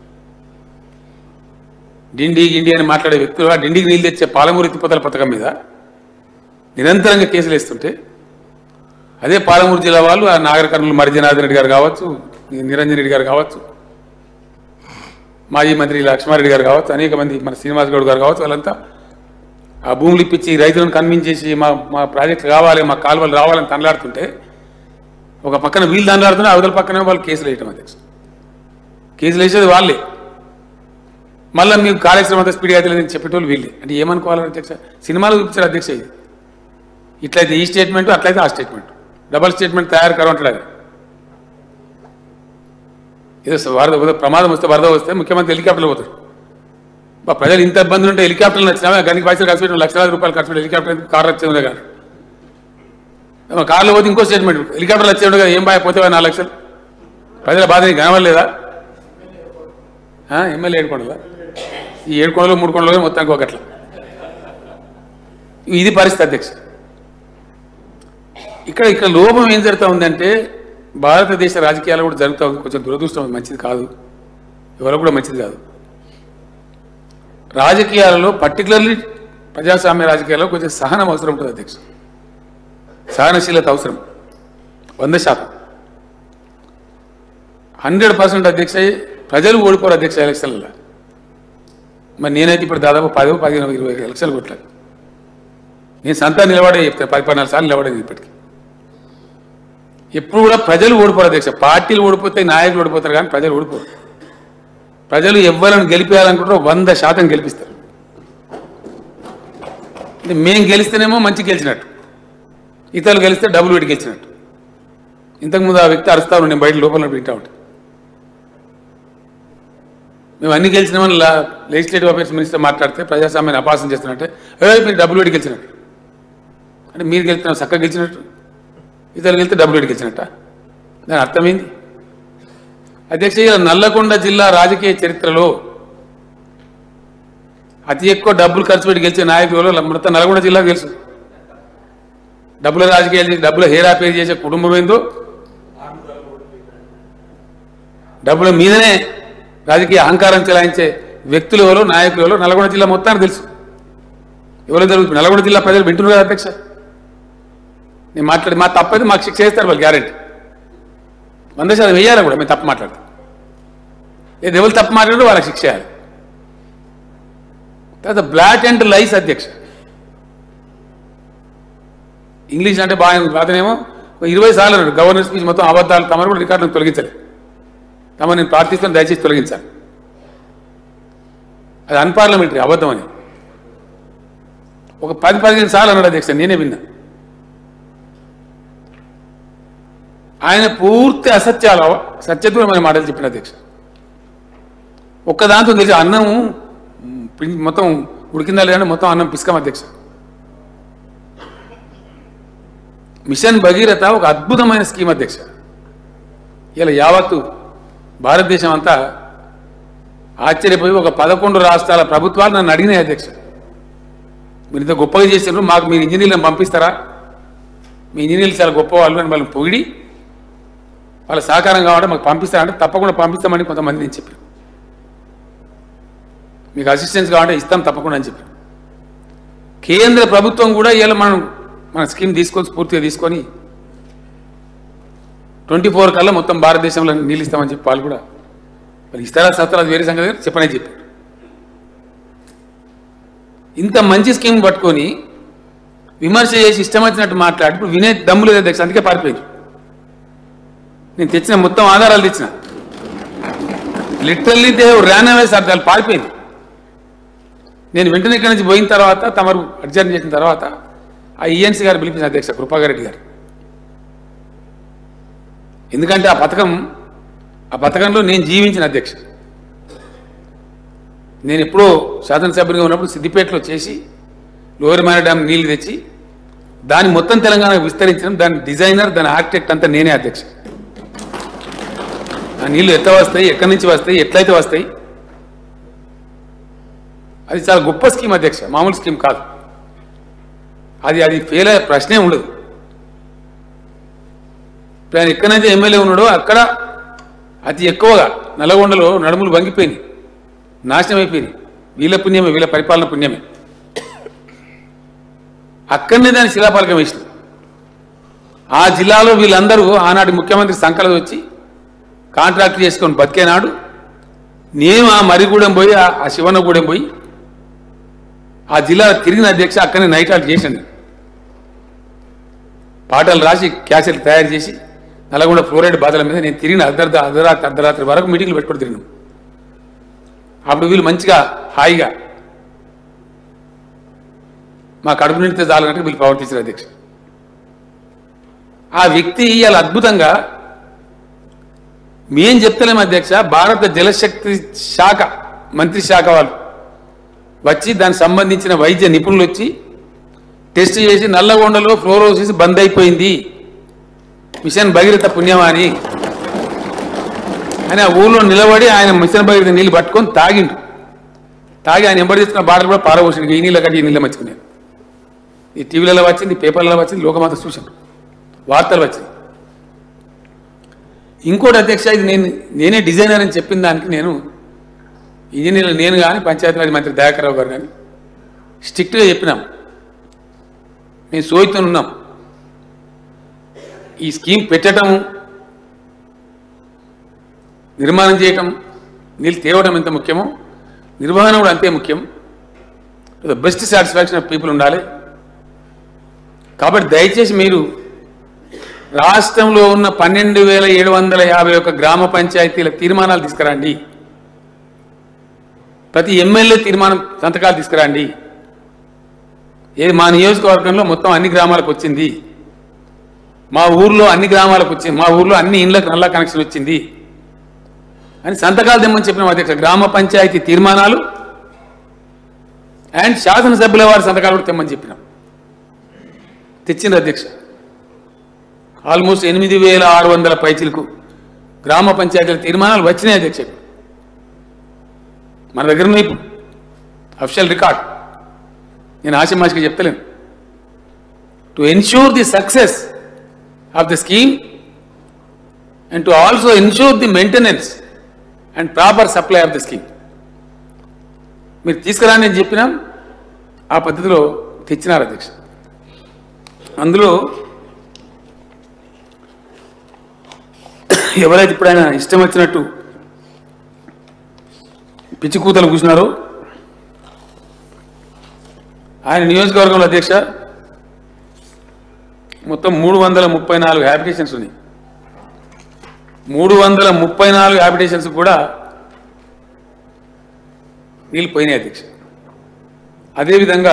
డిండి గిండి అని మాట్లాడే వ్యక్తులు ఆ డిండికి నీళ్ళు తెచ్చే పాలమూరు ఎత్తిపోతల పథకం మీద నిరంతరంగా కేసులు వేస్తుంటే అదే పాలమూరు జిల్లా వాళ్ళు ఆ నాగర్ కర్నూలు మరి జనార్దన్ రెడ్డి గారు కావచ్చు, నిరంజన్ రెడ్డి గారు కావచ్చు, మాజీ మంత్రి లక్ష్మారెడ్డి గారు కావచ్చు, అనేక మంది మన శ్రీనివాస్ గౌడ్ గారు కావచ్చు, వాళ్ళంతా ఆ భూములు ఇప్పించి రైతులను కన్విన్స్ చేసి మా మా ప్రాజెక్ట్ కావాలి, మా కాలువలు రావాలని తనలాడుతుంటే ఒక పక్కన వీళ్ళు తనలాడుతున్నా అవతల పక్కనే వాళ్ళు కేసులు వేయటం అధ్యక్ష. కేసులు వేసేది వాళ్ళే. మళ్ళీ మీకు కాళేశ్వరం అంతా స్పీడ్ అవుతలేదని చెప్పేటోళ్ళు వీళ్ళే. అంటే ఏమనుకోవాలని అధ్యక్ష? సినిమాలు చూపించారు అధ్యక్ష. ఇది ఇట్లయితే ఈ స్టేట్మెంటు, అట్లయితే ఆ స్టేట్మెంట్, డబల్ స్టేట్మెంట్ తయారు కరవంటాడు. అది ఏదో వరద ప్రమాదం వస్తే వరద వస్తే ముఖ్యమంత్రి హెలికాప్టర్లో పోతారు. మా ప్రజలు ఇంత ఇబ్బందులు ఉంటే హెలికాప్టర్లు వచ్చినా గనికి పైసలు ఖర్చు పెట్టిన లక్షలాది రూపాయలు ఖర్చు పెట్టి హెలికాప్టర్ కారు వచ్చేదే కాదు. కార్లో పోతే ఇంకో స్టేట్మెంట్, హెలికాప్టర్లు వచ్చే ఉండగా ఏం బాగా పోతే నాలుగు లక్షలు. ప్రజల బాధ నీకు కనవలేదా? ఎమ్మెల్యే ఏడుకొండలా? ఈ ఏడుకొండలు మూడు కొండలు మొత్తానికి ఒకట్లా. ఇది పరిస్థితి అధ్యక్ష. ఇక్కడ ఇక్కడ లోపం ఏం జరుగుతూ ఉందంటే భారతదేశ రాజకీయాలు కూడా జరుగుతూ ఉంది. కొంచెం దురదృష్టం, మంచిది కాదు, ఎవరు కూడా మంచిది కాదు. రాజకీయాలలో పర్టికులర్లీ ప్రజాస్వామ్య రాజకీయాల్లో కొంచెం సహనం అవసరం ఉంటుంది అధ్యక్ష. సహనశీలత అవసరం వంద శాతం హండ్రెడ్ పర్సెంట్ అధ్యక్ష. ప్రజలు ఓడిపోరు అధ్యక్ష ఎలక్షన్లలో. మరి నేనైతే ఇప్పుడు దాదాపు పదో పదిహేను ఇరవై ఎలక్షన్లు కొట్టలేదు. నేను సంతా నిలబడే చెప్తాను, పది పద్నాలుగు సార్లు నిలబడేది ఇప్పటికీ. ఎప్పుడు కూడా ప్రజలు ఓడిపోరు అధ్యక్ష. పార్టీలు ఓడిపోతాయి, నాయకులు ఓడిపోతారు, కానీ ప్రజలు ఓడిపోరు. ప్రజలు ఎవరిని గెలిపేయాలనుకుంటారో వంద శాతం గెలిపిస్తారు. మేము గెలిస్తేనేమో మంచి గెలిచినట్టు, ఇతరులు గెలిస్తే డబ్బులు పెట్టి గెలిచినట్టు. ఇంతకుముందు ఆ వ్యక్తి అరుస్తా నేను బయట లోపల వింటా ఉంటాను. మేము అన్ని గెలిచినామని లెజిస్లేటివ్ అఫేర్స్ మినిస్టర్ మాట్లాడితే ప్రజాస్వామ్యాన్ని అపాసం చేస్తున్నట్టే, ఏ మీరు డబ్బులు పెట్టి గెలిచినట్టు. అంటే మీరు గెలిచిన చక్కగా గెలిచినట్టు, ఇతరులు గెలిస్తే డబ్బులు పెట్టి గెలిచినట్ట. దాని అర్థమైంది అధ్యక్ష. నల్లగొండ జిల్లా రాజకీయ చరిత్రలో అతి ఎక్కువ డబ్బులు ఖర్చు పెట్టి గెలిచే నాయకులు మొత్తం నల్గొండ జిల్లాకు తెలుసు. డబ్బుల రాజకీయాలు చేసి డబ్బుల హేరాపేరు చేసే కుటుంబం ఏందో, డబ్బుల మీదనే రాజకీయ అహంకారం చెలాయించే వ్యక్తులు ఎవరో, నాయకులు ఎవరో నల్గొండ జిల్లా మొత్తానికి తెలుసు. ఎవరో జరుగుతుంది. నల్గొండ జిల్లా ప్రజలు వింటున్నారు కదా అధ్యక్ష. నేను మాట్లాడి మా తప్పైతే మాకు శిక్ష చేస్తారు వాళ్ళు, గ్యారెంటీ. వంద శాతం వేయాలి కూడా. మేము తప్పు మాట్లాడతాం, లేదు ఎవరు తప్పు మాట్లాడారు వాళ్ళకి శిక్ష చేయాలి. తర్వాత బ్లాక్ అండ్ లైస్ అధ్యక్ష. ఇంగ్లీష్ అంటే బాగా అతనేమో ఇరవై సార్లు అన్నాడు గవర్నర్ స్పీచ్ మొత్తం అబద్ధాలు తమరు కూడా రికార్డును తొలగించాలి, తమ నేను ప్రార్థిస్తాను దయచేసి తొలగించాలి. అది అన్పార్లమెంటరీ అబద్ధం అని ఒక పది పదిహేను సార్లు అన్నాడు అధ్యక్ష, నేనే విన్నా. ఆయన పూర్తి అసత్యాలు సత్యదూరమైన మాటలు చెప్పిన అధ్యక్ష. ఒక్కదాంతో తెలిసి అన్నం మొత్తం ఉడికిందా లేదంటే మొత్తం అన్నం పిసుకం అధ్యక్ష. మిషన్ భగీరథ ఒక అద్భుతమైన స్కీమ్ అధ్యక్ష. ఇలా యావత్తు భారతదేశం అంతా ఆశ్చర్యపోయి ఒక పదకొండు రాష్ట్రాల ప్రభుత్వాలు నన్ను అడిగినాయి అధ్యక్ష, మీరు ఇంత గొప్పగా చేసినారు, మాకు మీరు ఇంజనీర్లను పంపిస్తారా, మీ ఇంజనీర్లు చాలా గొప్పవాళ్ళు అని వాళ్ళని పొగిడి వాళ్ళ సహకారం కావాలంటే మాకు పంపిస్తారంటే తప్పకుండా పంపిస్తామని కొంతమంది నేను చెప్పాను. మీకు అసిస్టెన్స్ కావాలంటే ఇస్తాం తప్పకుండా అని చెప్పాను. కేంద్ర ప్రభుత్వం కూడా ఇలా మనం మన స్కీమ్ తీసుకొని పూర్తిగా తీసుకొని ట్వంటీ ఫోర్ కల్లా మొత్తం భారతదేశంలో నీళ్ళు ఇస్తామని చెప్పి వాళ్ళు కూడా మరి ఇస్తారా సత్తారా అది వేరే సంగతి చెప్పనే చెప్పారు. ఇంత మంచి స్కీమ్ పట్టుకొని విమర్శ చేసి ఇష్టం వచ్చినట్టు మాట్లాడి ఇప్పుడు వినే దమ్ము లేదు అధ్యక్ష, అందుకే పారిపోయింది. నేను తెచ్చిన మొత్తం ఆధారాలు తెచ్చిన literally they ran away sir, దాన్ని పారిపోయింది. నేను వెంటనే ఇక్కడి నుంచి పోయిన తర్వాత తమరు అడ్జర్న్ చేసిన తర్వాత ఆ ఈఎన్సీ గారు పిలిపించిన అధ్యక్ష కృపాగారెడ్డి గారు. ఎందుకంటే ఆ పథకం ఆ పథకంలో నేను జీవించిన అధ్యక్ష. నేను ఎప్పుడో శాసనసభ్యునిగా ఉన్నప్పుడు సిద్దిపేటలో చేసి లోయర్ మైనా డ్యామ్ నీళ్లు తెచ్చి దాన్ని మొత్తం తెలంగాణకు విస్తరించడం, దాని డిజైనర్ దాని ఆర్కిటెక్ట్ అంతా నేనే అధ్యక్ష. ఆ నీళ్లు ఎట్లా వస్తాయి, ఎక్కడి నుంచి వస్తాయి, ఎట్లయితే వస్తాయి, అది చాలా గొప్ప స్కీమ్ అధ్యక్ష, మామూలు స్కీమ్ కాదు. అది అది ఫెయిల్ అయ్యే ప్రశ్నే ఉండదు. ఇప్పుడు ఆయన ఎక్కడైతే ఎమ్మెల్యే ఉన్నాడో అక్కడ అతి ఎక్కువగా నల్లగొండలో నడుములు వంగిపోయినాయి, నాశనం అయిపోయినాయి. వీళ్ళ పుణ్యమే, వీళ్ళ పరిపాలన పుణ్యమే. అక్కడనే దాన్ని శిలాఫలకం వేసిన ఆ జిల్లాలో వీళ్ళందరూ ఆనాటి ముఖ్యమంత్రి సంకలం వచ్చి కాంట్రాక్ట్ చేసుకొని బతికేనాడు నేను ఆ మరిగూడెం పోయి ఆ శివనగూడెం పోయి ఆ జిల్లా తిరిగిన అధ్యక్ష. అక్కడనే నైట్ ఆల్ట్ చేశాను, పాటలు రాసి క్యాసెట్లు తయారు చేసి నల్గొండ ఫ్లోరైడ్ బాధల మీద నేను తిరిగిన అర్ధ అర్ధరాత్రి అర్ధరాత్రి వరకు మీటింగ్లు పెట్టుకుని తిరిగినాం. అప్పుడు వీళ్ళు మంచిగా హాయిగా మా కడుపు నిండితే చాలన్నట్టు వీళ్ళు ప్రవర్తించారు అధ్యక్ష. ఆ వ్యక్తి ఇవాళ అద్భుతంగా మేం చెప్తలేము అధ్యక్ష, భారత జలశక్తి శాఖ మంత్రి శాఖ వాళ్ళు వచ్చి దానికి సంబంధించిన వైద్య నిపుణులు వచ్చి టెస్ట్ చేసి నల్లగొండలో ఫ్లోరోసిస్ బంద్ అయిపోయింది మిషన్ భగీరథ పుణ్యమాని అని ఆ ఊళ్ళో నిలబడి ఆయన మిషన్ భగీరథ నీళ్ళు పట్టుకొని తాగిండు. తాగి ఆయన ఎంబడి తీసుకున్న బాటలు కూడా పారబోసిండు. ఈ నీళ్ళ కట్టి ఈ నీళ్ళు మర్చుకున్నాను. ఈ టీవీలలో వచ్చింది, పేపర్లలో వచ్చింది, లోకమంతా చూశాను, వార్తలు వచ్చింది. ఇంకోటి అధ్యక్ష, ఇది నేను నేనే డిజైనర్ అని చెప్పిన దానికి నేను ఇంజనీర్లు నేను కానీ పంచాయతీరాజ్ మంత్రి దయాకర్ రావు గారు కానీ స్ట్రిక్ట్గా చెప్పినాం. మేము సోయితో ఉన్నాం. ఈ స్కీమ్ పెట్టడం, నిర్మాణం చేయటం, నీళ్ళు తేవడం ఎంత ముఖ్యమో నిర్వహణ కూడా అంతే ముఖ్యం. The best satisfaction of people ఉండాలి. కాబట్టి దయచేసి మీరు రాష్ట్రంలో ఉన్న పన్నెండు వేల ఏడు వందల యాభై ఒక్క గ్రామ పంచాయతీల తీర్మానాలు తీసుకురండి, ప్రతి ఎమ్మెల్యే తీర్మానం సంతకాలు తీసుకురండి. ఏది మా నియోజకవర్గంలో మొత్తం అన్ని గ్రామాలకు వచ్చింది, మా ఊర్లో అన్ని గ్రామాలకు వచ్చింది, మా ఊర్లో అన్ని ఇండ్లకు నల్లా కనెక్షన్ వచ్చింది అని సంతకాలు తెమ్మని చెప్పిన అధ్యక్ష. గ్రామ పంచాయతీ తీర్మానాలు అండ్ శాసనసభ్యుల వారి సంతకాలు కూడా తెమ్మని చెప్పినాం. తెచ్చింది అధ్యక్ష. ఆల్మోస్ట్ ఎనిమిది వేల ఆరు వందల పైచిలకు గ్రామ పంచాయతీల తీర్మానాలు వచ్చినాయి అధ్యక్ష. మన దగ్గర ఉన్నాయి అఫిషియల్ రికార్డ్. నేను ఆశమాషిగా చెప్తలేను. To ensure the success of the scheme and to also ensure the maintenance and proper supply of the scheme మీరు తీసుకురా నేను చెప్పినాం. ఆ పద్ధతిలో తెచ్చినారు అధ్యక్ష. అందులో ఎవరైతే ఇప్పుడు ఆయన ఇష్టం వచ్చినట్టు పిచ్చి కూతలు కూర్చున్నారో ఆయన నియోజకవర్గంలో అధ్యక్ష మొత్తం మూడు వందల ముప్పై నాలుగు హ్యాబిటేషన్స్ ఉన్నాయి. మూడు వందల ముప్పై నాలుగు హ్యాబిటేషన్స్ కూడా నీళ్ళు పోయినాయి అధ్యక్ష. అదేవిధంగా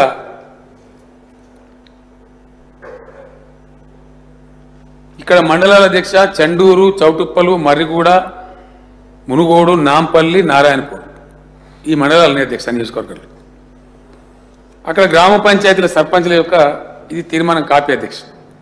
ఇక్కడ మండలాల అధ్యక్ష చండూరు, చౌటుప్పలు, మర్రిగూడ, మునుగోడు, నాంపల్లి, నారాయణపూర్ ఈ మండలాలని అధ్యక్ష నియోజకవర్గంలో. అక్కడ గ్రామ పంచాయతీల సర్పంచ్ల యొక్క ఇది తీర్మానం కాపీ అధ్యక్ష.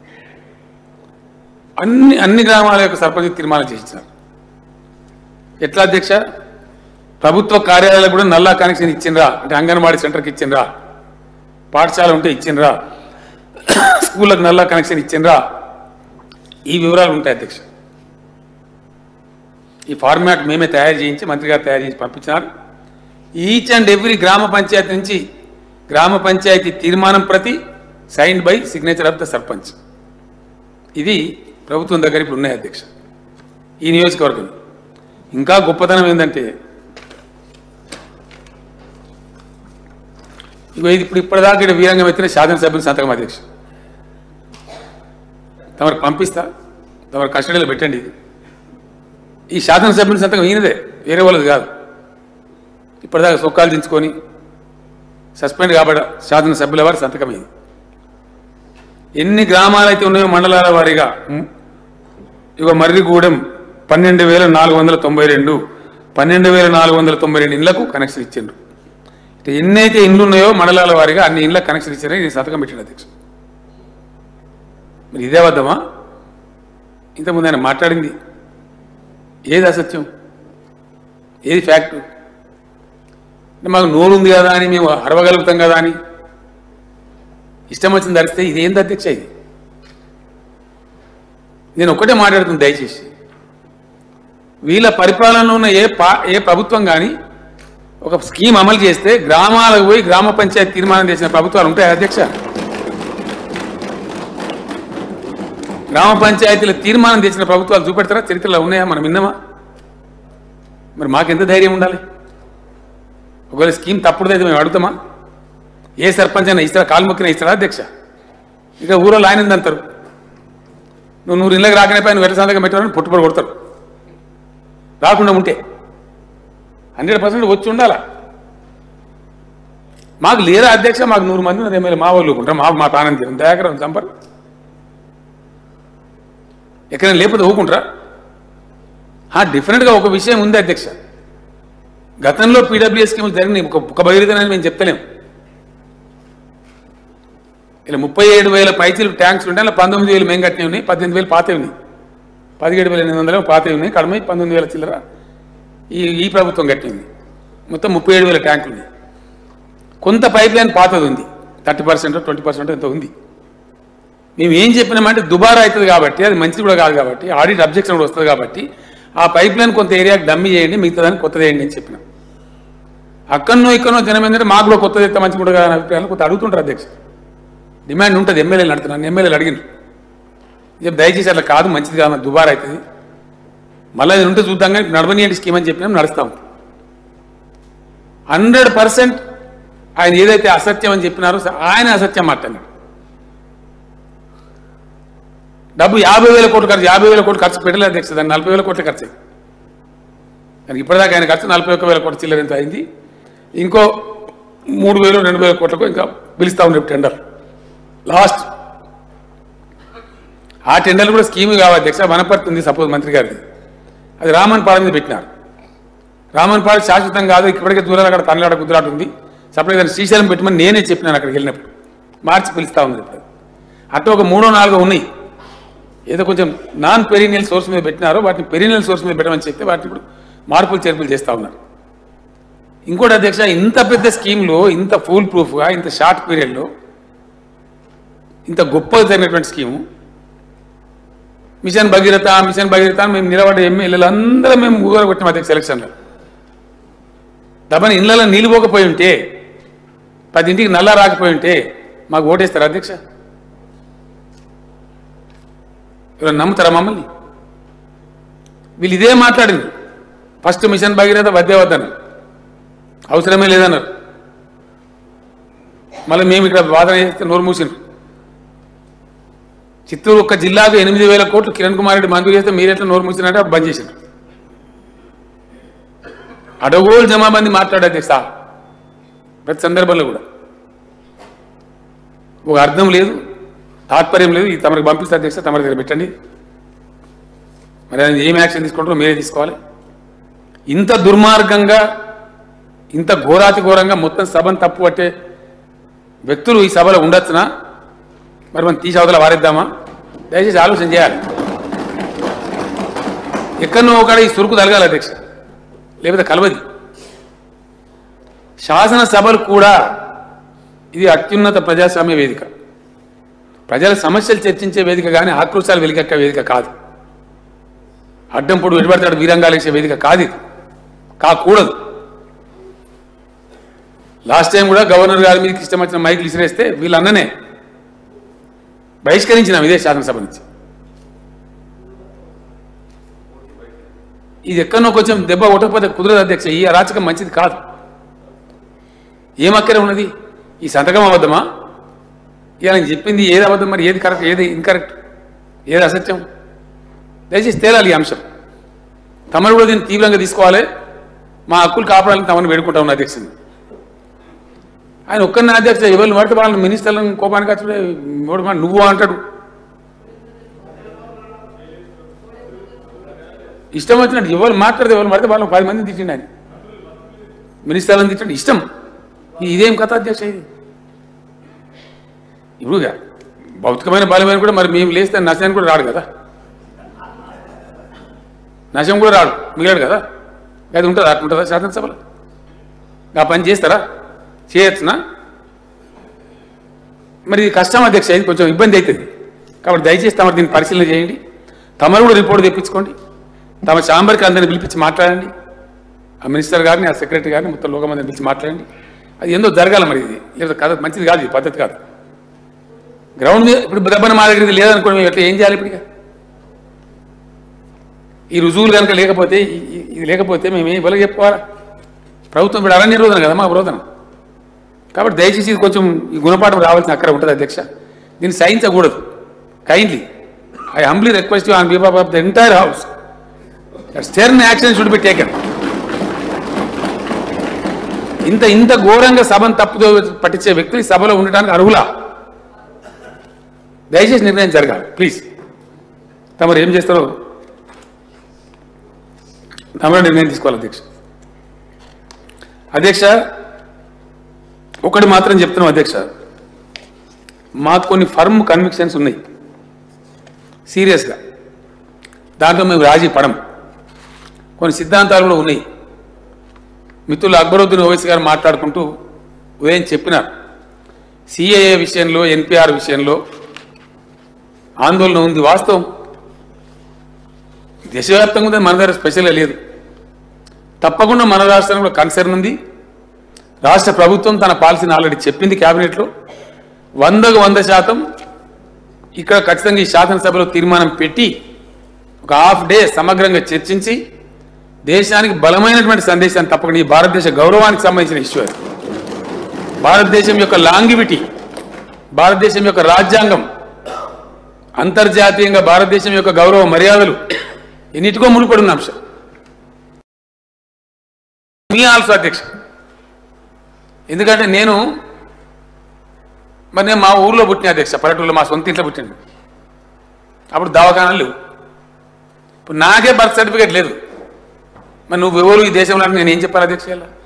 అన్ని అన్ని గ్రామాల యొక్క సర్పంచ్ తీర్మానం చేయించారు. ఎట్లా అధ్యక్ష? ప్రభుత్వ కార్యాలయాలకు కూడా నల్లా కనెక్షన్ ఇచ్చిండ్రా అంటే అంగన్వాడీ సెంటర్కి ఇచ్చిండ్రా, పాఠశాల ఉంటే ఇచ్చిండ్రా, స్కూళ్ళకు నల్లా కనెక్షన్ ఇచ్చిండ్రా, ఈ వివరాలు ఉంటాయి అధ్యక్ష. ఈ ఫార్మాట్ మేమే తయారు చేయించి మంత్రి గారు తయారు చేసి పంపించినారు. ఈచ్ అండ్ ఎవ్రీ గ్రామ పంచాయతీ నుంచి గ్రామ పంచాయతీ తీర్మానం ప్రతి signed by signature of the sarpanch. ఇది ప్రభుత్వం దగ్గర ఇప్పుడు ఉన్నాయి అధ్యక్ష ఈ నియోజకవర్గం. ఇంకా గొప్పతనం ఏంటంటే ఇగో ఇది ఇప్పుడు ఇప్పటిదాకా ఇక్కడ వీరంగం ఎత్తిన శాసనసభ్యులు సంతకం అధ్యక్ష. తమకు పంపిస్తా, తమరు కస్టడీలో పెట్టండి. ఈ శాసనసభ్యుల సంతకం ఈయనదే, వేరే వాళ్ళది కాదు. ఇప్పటిదాకా సొక్కాలు దించుకొని సస్పెండ్ కాబట్ట శాసనసభ్యుల వారి సంతకం ఇది. ఎన్ని గ్రామాలు అయితే ఉన్నాయో మండలాల వారీగా ఇగో మర్రిగూడెం పన్నెండు వేల నాలుగు వందల తొంభై రెండు పన్నెండు వేల నాలుగు వందల తొంభై రెండు ఇళ్లకు కనెక్షన్ ఇచ్చిండ్రు. ఎన్నైతే ఇండ్లు ఉన్నాయో మండలాల వారీగా అన్ని ఇళ్ళకి కనెక్షన్ ఇచ్చారని నేను సంతకం పెట్టాను అధ్యక్ష. మరి ఇదే వద్దమా? ఇంతకుముందు ఆయన మాట్లాడింది ఏది అసత్యం, ఏది ఫ్యాక్టు? మాకు నోరు ఉంది కదా అని మేము అరవగలుగుతాం కదా అని ఇష్టం వచ్చింది ధరిస్తే ఇది ఏంది అధ్యక్ష? ఇది నేను ఒక్కటే మాట్లాడుతుంది. దయచేసి వీళ్ళ పరిపాలనలో ఉన్న ఏ పా ఏ ప్రభుత్వం కానీ ఒక స్కీమ్ అమలు చేస్తే గ్రామాలకు పోయి గ్రామ పంచాయతీ తీర్మానం చేసిన ప్రభుత్వాలు ఉంటాయి అధ్యక్ష. గ్రామ పంచాయతీల తీర్మానం చేసిన ప్రభుత్వాలు చూపెడతారా? చరిత్రలో ఉన్నాయా? మనం విన్నామా? మరి మాకెంత ధైర్యం ఉండాలి? ఒకవేళ స్కీమ్ తప్పుడుదైతే మేము అడుగుతామా? ఏ సర్పంచ్ అయినా ఇస్తారా? కాలు మొక్కినా ఇస్తారా అధ్యక్ష? ఇక ఊరో ఆయన అంటారు, నువ్వు నూరు ఇళ్ళకి రాకనే పై నువ్వు ఎట్ల సంతకం పెట్టాలని పుట్టుబడి కొడతారు. రాకుండా ఉంటే హండ్రెడ్ పర్సెంట్ వచ్చి ఉండాలా. మాకు లేదా అధ్యక్ష? మాకు నూరు మంది ఉన్నారు ఎమ్మెల్యే, మా వాళ్ళు ఉంటారు, మా మా ప్రాణం తీరం దయాకరం చంపరు. ఎక్కడైనా లేకపోతే ఊకుంటారా? డిఫరెంట్గా ఒక విషయం ఉంది అధ్యక్ష. గతంలో పీడబ్ల్యూఎస్ స్కీమ్స్ జరిగినాయి, ఒక ఒక బహిరీతనని మేము చెప్తలేము. ఇలా ముప్పై ఏడు వేల పైచీలు ట్యాంక్స్ ఉంటే అలా పంతొమ్మిది వేలు మేము కట్టినవి ఉన్నాయి, పద్దెనిమిది వేలు పాతవి ఉన్నాయి, పదిహేడు వేల ఎనిమిది వందలు పాతవి ఉన్నాయి, కడమై పంతొమ్మిది వేల చిల్లర ఈ ఈ ప్రభుత్వం కట్టింది. మొత్తం ముప్పై ఏడు వేల ట్యాంకులు ఉన్నాయి. కొంత పైప్ లైన్ పాతది ఉంది, థర్టీ పర్సెంట్ ట్వంటీ పర్సెంట్ ఎంత ఉంది. మేము ఏం చెప్పినామంటే దుబారా అవుతుంది కాబట్టి, అది మంచిది కూడా కాదు కాబట్టి, ఆడిట్ అబ్జెక్షన్ కూడా వస్తుంది కాబట్టి ఆ పైప్ లైన్ కొంత ఏరియాకి డమ్మి చేయండి, మిగతా దాన్ని కొత్తది వేయండి అని చెప్పినాం. అక్కడనో ఇక్కడనో జనం ఏంటంటే మాకు కూడా కొత్తది ఎత్తే మంచి కూడా కాదని అభిప్రాయాలు కొంత అడుగుతుంటారు అధ్యక్ష. డిమాండ్ ఉంటుంది, ఎమ్మెల్యేలు అడుగుతున్నాను, ఎమ్మెల్యేలు అడిగినారు. చెప్పి దయచేసి అట్లా కాదు, మంచిది కాదు, దుబారా అవుతుంది, మళ్ళీ అది ఉంటే చూద్దాం కానీ నడవనీయండి స్కీమ్ అని చెప్పినాం, నడుస్తాం. హండ్రెడ్ పర్సెంట్ ఆయన ఏదైతే అసత్యం అని చెప్పినారో ఆయన అసత్యం మాట్లాడినాడు. డబ్బు యాభై వేల కోట్లు ఖర్చు యాభై వేల కోట్లు ఖర్చు పెట్టలేదు అధ్యక్ష, దాన్ని నలభై వేల కోట్లు ఖర్చు అయింది. కానీ ఇప్పటిదాకా ఆయన ఖర్చు నలభై ఒక్క వేల కోట్ల చిల్లర ఎంత అయింది. ఇంకో మూడు వేలు రెండు వేల కోట్లకు ఇంకా పిలుస్తూ ఉండే టెండర్ లాస్ట్. ఆ టెండర్లు కూడా స్కీమ్ కావాలి అధ్యక్ష. వనపర్తి ఉంది సపోజ్ మంత్రి గారిది, అది రామన్ పాడ మీద పెట్టినారు. రామన్ పాడ శాశ్వతం కాదు, ఇప్పటికే దూరాలు అక్కడ తమిళనాడు గుజరాత్ ఉంది, సపరేట్ దాన్ని శ్రీశైలం పెట్టమని నేనే చెప్పినాను అక్కడికి వెళ్ళినప్పుడు. మార్చి పిలుస్తూ ఉంది. ఇప్పుడు అటు ఒక మూడో నాలుగో ఉన్నాయి, ఏదో కొంచెం నాన్ పెరీనియల్ సోర్స్ మీద పెట్టినారో వాటిని పెరీనియల్ సోర్స్ మీద పెట్టమని చెప్తే వాటిని ఇప్పుడు మార్పులు చేర్పులు చేస్తూ ఉన్నారు. ఇంకోటి అధ్యక్ష, ఇంత పెద్ద స్కీమ్లో ఇంత ఫుల్ ప్రూఫ్గా ఇంత షార్ట్ పీరియడ్లో ఇంత గొప్పగా జరిగినటువంటి scheme mission Bhagiratha mission Bhagiratha మేము నిలబడ్డ ఎమ్మెల్యేలు అందరూ మేము ఊరు కొట్టినాం అధ్యక్ష. ఎలక్షన్లో దబని ఇళ్ళలో నీళ్ళు పోకపోయి ఉంటే, పది ఇంటికి నల్లా రాకపోయి ఉంటే మాకు ఓటేస్తారు అధ్యక్ష? ఎవరైనా నమ్ముతారా మమ్మల్ని? వీళ్ళు ఇదే మాట్లాడింది. ఫస్ట్ మిషన్ భగీరథ వద్దే వద్దన్నారు, అవసరమే లేదన్నారు. మళ్ళీ మేము ఇక్కడ వాదన చేస్తే నోరు మూసినారు. చిత్తూరు ఒక్క జిల్లాకు ఎనిమిది వేల కోట్లు కిరణ్ కుమార్ రెడ్డి మంజూరు చేస్తే మీరెట్లా నోరు మూసినట్టే అప్పుడు బంద్ చేశారు. అడగోలు జమాబంది మాట్లాడే సా ప్రతి సందర్భంలో కూడా ఒక అర్థం లేదు, తాత్పర్యం లేదు. ఈ తమరికి పంపిస్తే అధ్యక్ష తమరి దగ్గర పెట్టండి, మరి ఆయన ఏం యాక్షన్ తీసుకుంటారో మీరే తీసుకోవాలి. ఇంత దుర్మార్గంగా ఇంత ఘోరాతి ఘోరంగా మొత్తం సభను తప్పు పట్టే వ్యక్తులు ఈ సభలో ఉండొచ్చునా? మరి మనం తీసి అవతల వారిద్దామా? దయచేసి ఆలోచన చేయాలి. ఎక్కడనో ఒకడ ఈ సురుకు తలగాలి అధ్యక్ష, లేకపోతే కలవది. శాసనసభలు కూడా ఇది అత్యున్నత ప్రజాస్వామ్య వేదిక, ప్రజల సమస్యలు చర్చించే వేదిక కానీ ఆక్రోశాలు వెలికెక్కే వేదిక కాదు. అడ్డం పొడు ఎటుబడతాడు వీరంగాలేసే వేదిక కాదు, ఇది కాకూడదు. లాస్ట్ టైం కూడా గవర్నర్ గారి మీదకి ఇష్టం వచ్చిన మైకులు ఇసిరేస్తే వీళ్ళన్ననే బహిష్కరించినాం ఇదే శాసనసభ నుంచి. ఇది ఎక్కడనో కొంచెం దెబ్బ కొట్టకపోతే కుదరదు అధ్యక్ష. ఈ అరాచకం మంచిది కాదు. ఏమక్కరే ఉన్నది? ఈ సంతకం అబద్ధమా? ఇలా నేను చెప్పింది ఏది అబద్ధం, మరి ఏది కరెక్ట్, ఏది ఇన్కరెక్ట్, ఏది అసత్యం? దయచేసి తేలాలి ఈ అంశం. తమను కూడా దీన్ని తీవ్రంగా తీసుకోవాలి. మా హక్కులు కాపాడాలని తమను వేడుకుంటా ఉన్న అధ్యక్షుని. ఆయన ఒక్కరిని అధ్యక్ష ఎవరు పడితే వాళ్ళని మినిస్టర్లను కోపానికి వచ్చే నువ్వు అంటాడు. ఇష్టం వచ్చినట్టు ఎవరు మాట్లాడితే ఎవరు పడితే వాళ్ళని పది మందిని తిట్టిండి ఆయన, మినిస్టర్లను తిట్టండి ఇష్టం. ఇదేం కథ అధ్యక్ష ఇది? ఇప్పుడు భౌతికమైన బలమైన కూడా మరి మేము లేస్తే నశానికి కూడా రాడు కదా, నశం కూడా రాడు, మిగిలాడు కదా. అది ఉంటుందా? అట్లుంటుందా శాసనసభలో? ఆ పని చేస్తారా? చేయొచ్చునా? మరి ఇది కష్టం అధ్యక్ష, ఇది కొంచెం ఇబ్బంది అవుతుంది. కాబట్టి దయచేసి తమరు దీన్ని పరిశీలన చేయండి. తమరు కూడా రిపోర్ట్ తెప్పించుకోండి, తమ ఛాంబర్కి అందరిని పిలిపించి మాట్లాడండి. ఆ మినిస్టర్ గారిని, ఆ సెక్రటరీ గారిని, మొత్తం లోకమందిని పిలిచి మాట్లాడండి. అది ఏందో జరగాలి. మరి ఇది లేదా కథ మంచిది కాదు, ఇది పద్ధతి కాదు. గ్రౌండ్ మీద ఇప్పుడు దెబ్బన మా దగ్గర లేదనుకోండి, మేము ఎట్లా ఏం చేయాలి? ఇప్పుడు ఈ రుజువులు కనుక లేకపోతే, ఇది లేకపోతే మేము ఏం ఇవ్వలేక చెప్పుకోవాలా? ప్రభుత్వం ఇప్పుడు అరణ్య రోదన కదా మా రోదన. కాబట్టి దయచేసి ఇది కొంచెం ఈ గుణపాఠం రావాల్సిన అక్కడ ఉంటుంది అధ్యక్ష. దీన్ని సహించకూడదు. Kindly I humbly request you on behalf of the entire house that stern action should be taken. ఇంత ఇంత ఘోరంగా సభను తప్పుదో పట్టించే వ్యక్తులు సభలో ఉండడానికి అర్హులా? దయచేసి నిర్ణయం జరగాలి ప్లీజ్. తమరు ఏం చేస్తారో తమరు నిర్ణయం తీసుకోవాలి అధ్యక్ష. అధ్యక్ష ఒకటి మాత్రం చెప్తున్నాం అధ్యక్ష, మాకు కొన్ని ఫర్మ్ కన్విక్షన్స్ ఉన్నాయి సీరియస్గా, దాంట్లో మేము రాజీ పడం. కొన్ని సిద్ధాంతాలు కూడా ఉన్నాయి. మిత్రులు అక్బరుద్దీన్ ఓవైసీ గారు మాట్లాడుకుంటూ ఉదయం చెప్పినారు, సిఏఏ విషయంలో ఎన్పిఆర్ విషయంలో ఆందోళన ఉంది. వాస్తవం, దేశవ్యాప్తంగా ఉంది, మన దగ్గర స్పెషల్గా లేదు. తప్పకుండా మన రాష్ట్రంలో కన్సర్న్ ఉంది. రాష్ట్ర ప్రభుత్వం తన పాలసీని ఆల్రెడీ చెప్పింది క్యాబినెట్లో. వందకు వంద శాతం ఇక్కడ ఖచ్చితంగా ఈ శాసనసభలో తీర్మానం పెట్టి ఒక హాఫ్ డే సమగ్రంగా చర్చించి దేశానికి బలమైనటువంటి సందేశాన్ని తప్పకుండా, ఈ భారతదేశ గౌరవానికి సంబంధించిన ఇష్యూ అది, భారతదేశం యొక్క లాంగివిటీ, భారతదేశం యొక్క రాజ్యాంగం, అంతర్జాతీయంగా భారతదేశం యొక్క గౌరవ మర్యాదలు ఎన్నిటికో ముడిపడి ఉన్న అంశం. మీ ఆల్సో అధ్యక్ష, ఎందుకంటే నేను మరి నేను మా ఊర్లో పుట్టిన అధ్యక్ష, పల్లెటూరులో మా సొంత ఇంట్లో పుట్టిండు. అప్పుడు దవాఖానాలు లేవు. ఇప్పుడు నాకే బర్త్ సర్టిఫికేట్ లేదు. మరి నువ్వు ఎవరు ఈ దేశంలో అంటే నేను ఏం చెప్పాలి అధ్యక్ష?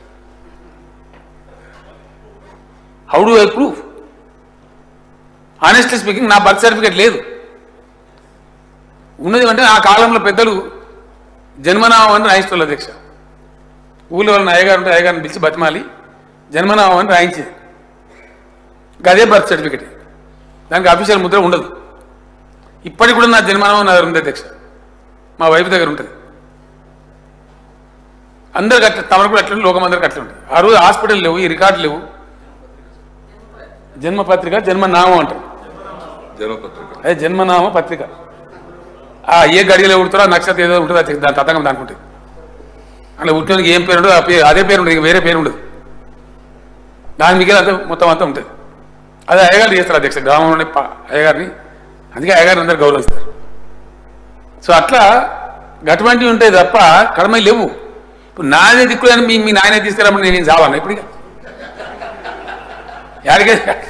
How do I prove? Honestly speaking నా బర్త్ సర్టిఫికేట్ లేదు. ఉన్నది అంటే ఆ కాలంలో పెద్దలు జన్మనామం అని రాయించుకోవాలి అధ్యక్ష. ఊళ్ళో వాళ్ళని అయ్యగారు ఉంటే అయ్యగారిని పిలిచి బతిమాలి జన్మనామం అని రాయించేది. అదే బర్త్ సర్టిఫికేట్, దానికి అఫీషియల్ ముద్ర ఉండదు. ఇప్పటికి కూడా నా జన్మనామం నా దగ్గర ఉంది అధ్యక్ష, మా వైఫ్ దగ్గర ఉంటుంది. అందరికి అట్లా, తమకు కూడా అట్లా, లోకమందరికి అట్లా ఉంటుంది. ఆ రోజు హాస్పిటల్ లేవు, ఈ రికార్డు లేవు. జన్మపత్రిక, జన్మనామం అంటారు. అదే జన్మనామ పత్రిక. ఆ ఏ గడియలో ఉడతారో ఆ నక్షత్రం ఏదో ఉంటుంది, దాని తతంగం దానికి ఉంటుంది. అట్లా ఉట్టినకి ఏం పేరు ఉండదు, ఆ పేరు అదే పేరు ఉండదు, వేరే పేరు ఉండదు. దాని మిగిలిన అంతా మొత్తం అంతా ఉంటుంది. అదే అయ్యగారు చేస్తారు అధ్యక్ష. గ్రామంలోనే అయ్యగారిని అందుకే అయ్యగారు అందరు గౌరవిస్తారు. సో అట్లా అటువంటివి ఉంటాయి తప్ప కడమై లేవు. ఇప్పుడు నాదే దిక్కులని మీ మీ నాయనే తీసుకురామని నేను చావాను ఇప్పుడు యాడికే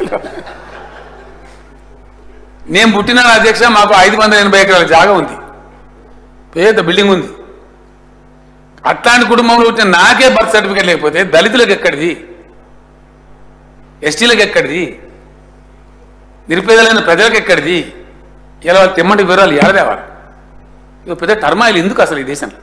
నేను పుట్టిన అధ్యక్ష మాకు ఐదు వందల ఎనభై ఎకరాల జాగా ఉంది, పెద్ద బిల్డింగ్ ఉంది. అట్లాంటి కుటుంబంలో పుట్టిన నాకే బర్త్ సర్టిఫికేట్ లేకపోతే దళితులకు ఎక్కడిది, ఎస్టీలకు ఎక్కడిది, నిరుపేదలైన ప్రజలకు ఎక్కడిది? ఇలా వాళ్ళు తెమ్మంటి వివరాలు ఏడదేవాలి. ఇక పెద్ద టర్మాయిల్ ఎందుకు అసలు ఈ దేశంలో?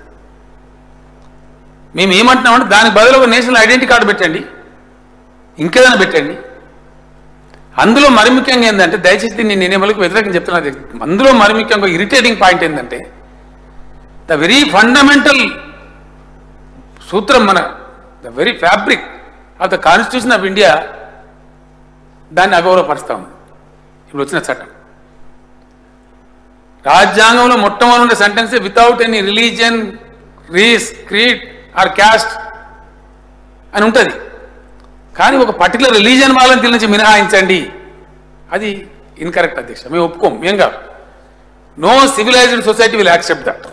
మేము ఏమంటున్నామంటే దానికి బదులు ఒక నేషనల్ ఐడెంటిటీ కార్డు పెట్టండి, ఇంకేదైనా పెట్టండి. అందులో మరి ముఖ్యంగా ఏంటంటే దయచేసి నేను నేనేమలకు వ్యతిరేకంగా చెప్తున్నా. అందులో మరి ముఖ్యంగా ఇరిటేటింగ్ పాయింట్ ఏంటంటే ద వెరీ ఫండమెంటల్ సూత్రం, మన the very fabric of the constitution of India దాన్ని అగౌరవపరుస్తా ఉంది ఇప్పుడు వచ్చిన చట్టం. రాజ్యాంగంలో మొట్టమొదటి sentence without any religion, race, creed or caste అని ఉంటుంది. కానీ ఒక పర్టికులర్ రిలీజియన్ వాళ్ళని దీని నుంచి మినహాయించండి, అది ఇన్కరెక్ట్ అధ్యక్ష. మేము ఒప్పుకోం. ఏం కాదు, no civilised society will accept that.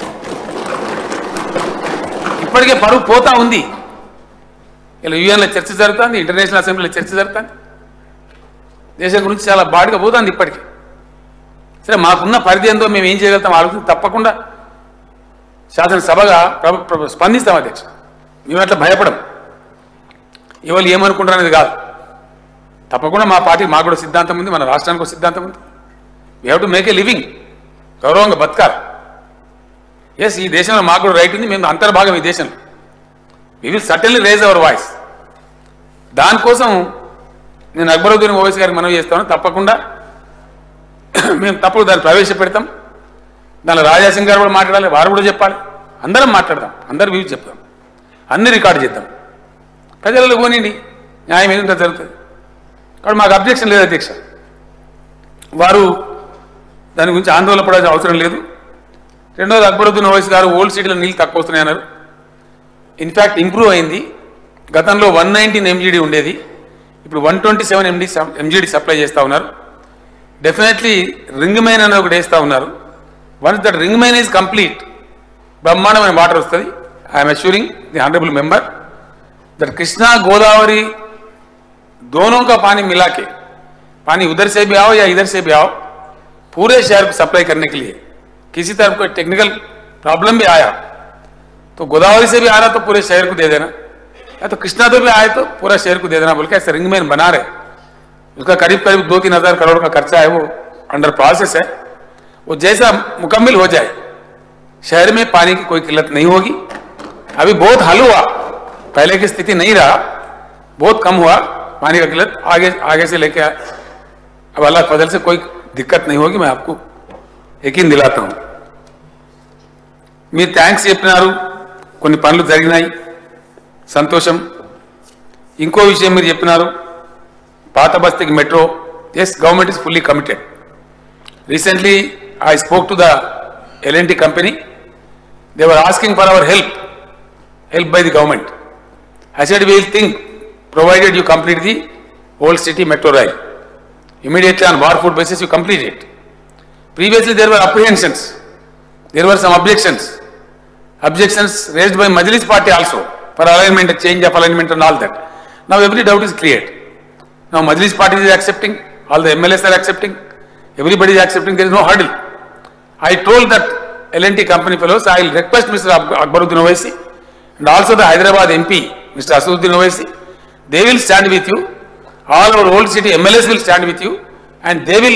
ఇప్పటికే పరువు పోతా ఉంది. ఇలా యూఎన్లో చర్చ జరుగుతుంది, ఇంటర్నేషనల్ అసెంబ్లీలో చర్చ జరుగుతుంది, దేశం గురించి చాలా బాడిగా పోతుంది ఇప్పటికీ. సరే, మాకున్న పరిధి ఎంతో మేము ఏం చేయగలుగుతాం ఆలోచన తప్పకుండా శాసనసభగా స్పందిస్తాం అధ్యక్ష. మేము అట్లా భయపడం, ఇవాళ ఏమనుకుంటారనేది కాదు. తప్పకుండా మా పార్టీ మాకు కూడా సిద్ధాంతం ఉంది, మన రాష్ట్రానికి ఒక సిద్ధాంతం ఉంది. We have to make a living, గౌరవంగా బతకాలి. ఎస్, ఈ దేశంలో మాకు కూడా రైట్ ఉంది, మేము అంతర్భాగం ఈ దేశంలో. We will certainly raise our voice. దానికోసం నేను అక్బరుద్దీన్ ఓవైసీ గారికి మనవి చేస్తాను, తప్పకుండా మేము తప్పుడు దాన్ని ప్రవేశపెడతాం. దానిలో రాజాసింగ్ గారు కూడా మాట్లాడాలి, వారు కూడా చెప్పాలి, అందరం మాట్లాడదాం, అందరు వ్యూస్ చెప్తాం, అన్ని రికార్డు చేద్దాం. ప్రజలలో పోనీండి, న్యాయం ఏదంటే జరుగుతుంది. కాబట్టి మాకు అబ్జెక్షన్ లేదు అధ్యక్ష. వారు దాని గురించి ఆందోళన పడాల్సిన అవసరం లేదు. రెండోది, అక్బరుద్దీన్ ఓవైసీ గారు ఓల్డ్ సిటీలో నీళ్ళు తక్కువ వస్తున్నాయి అన్నారు. ఇన్ఫ్యాక్ట్ ఇంప్రూవ్ అయింది. గతంలో వన్ నైన్టీన్ ఎంజీడీ ఉండేది, ఇప్పుడు one twenty seven MD MGD supply చేస్తూ ఉన్నారు. డెఫినెట్లీ రింగ్ మైన్ అనేది ఒకటి వేస్తూ ఉన్నారు. Once that ring main is complete, బ్రహ్మాండమైన వాటర్ వస్తుంది. I'm assuring the honourable member that Krishna Godavari दोनों का पानी मिला के, पानी उधर से भी आओ या इधर से भी आओ, पूरे शहर को सप्लाई करने के लिए किसी तरह कोई टेक्निकल प्रॉब्लम भी आया तो गोदावरी से भी आ रहा तो पूरे शहर को दे देना, या तो कृष्णा तो भी आए तो पूरा शहर को दे देना बोल के ऐसे रिंग मैन बना रहे. उसका करीब करीब दो तीन हजार करोड़ का खर्चा है, वो अंडर प्रोसेस है. वो जैसा मुकम्मल हो जाए शहर में पानी की कोई किल्लत नहीं होगी. अभी बहुत हल हुआ, पहले की स्थिति नहीं रहा, बहुत कम हुआ पानी का किल्लत. आगे आगे से लेके अब अल्लाह फजल से कोई दिक्कत नहीं होगी, मैं आपको यकीन दिलाता हूं. మీరు థ్యాంక్స్ చెప్పినారు, కొన్ని పనులు జరిగినాయి, సంతోషం. ఇంకో విషయం మీరు చెప్పినారు, పాత బస్తీకి metro. Yes, government is fully committed. Recently I spoke to the L and T company. They were asking for our help help by the government. I said we will think provided you complete the old city metro rail immediately on war food basis, you complete it. Previously there were apprehensions, there were some objections objections raised by Majlis party also for alignment, change of alignment and all that. Now every doubt is cleared. Now Majlis party is accepting, all the M L As are accepting, everybody is accepting, there is no hurdle. I told that L and T company fellows, I will request Mister Akbaruddin Owaisi and also the Hyderabad M P Mister Asaduddin Owaisi, they will stand with you, all our old city M L As will stand with you, and they will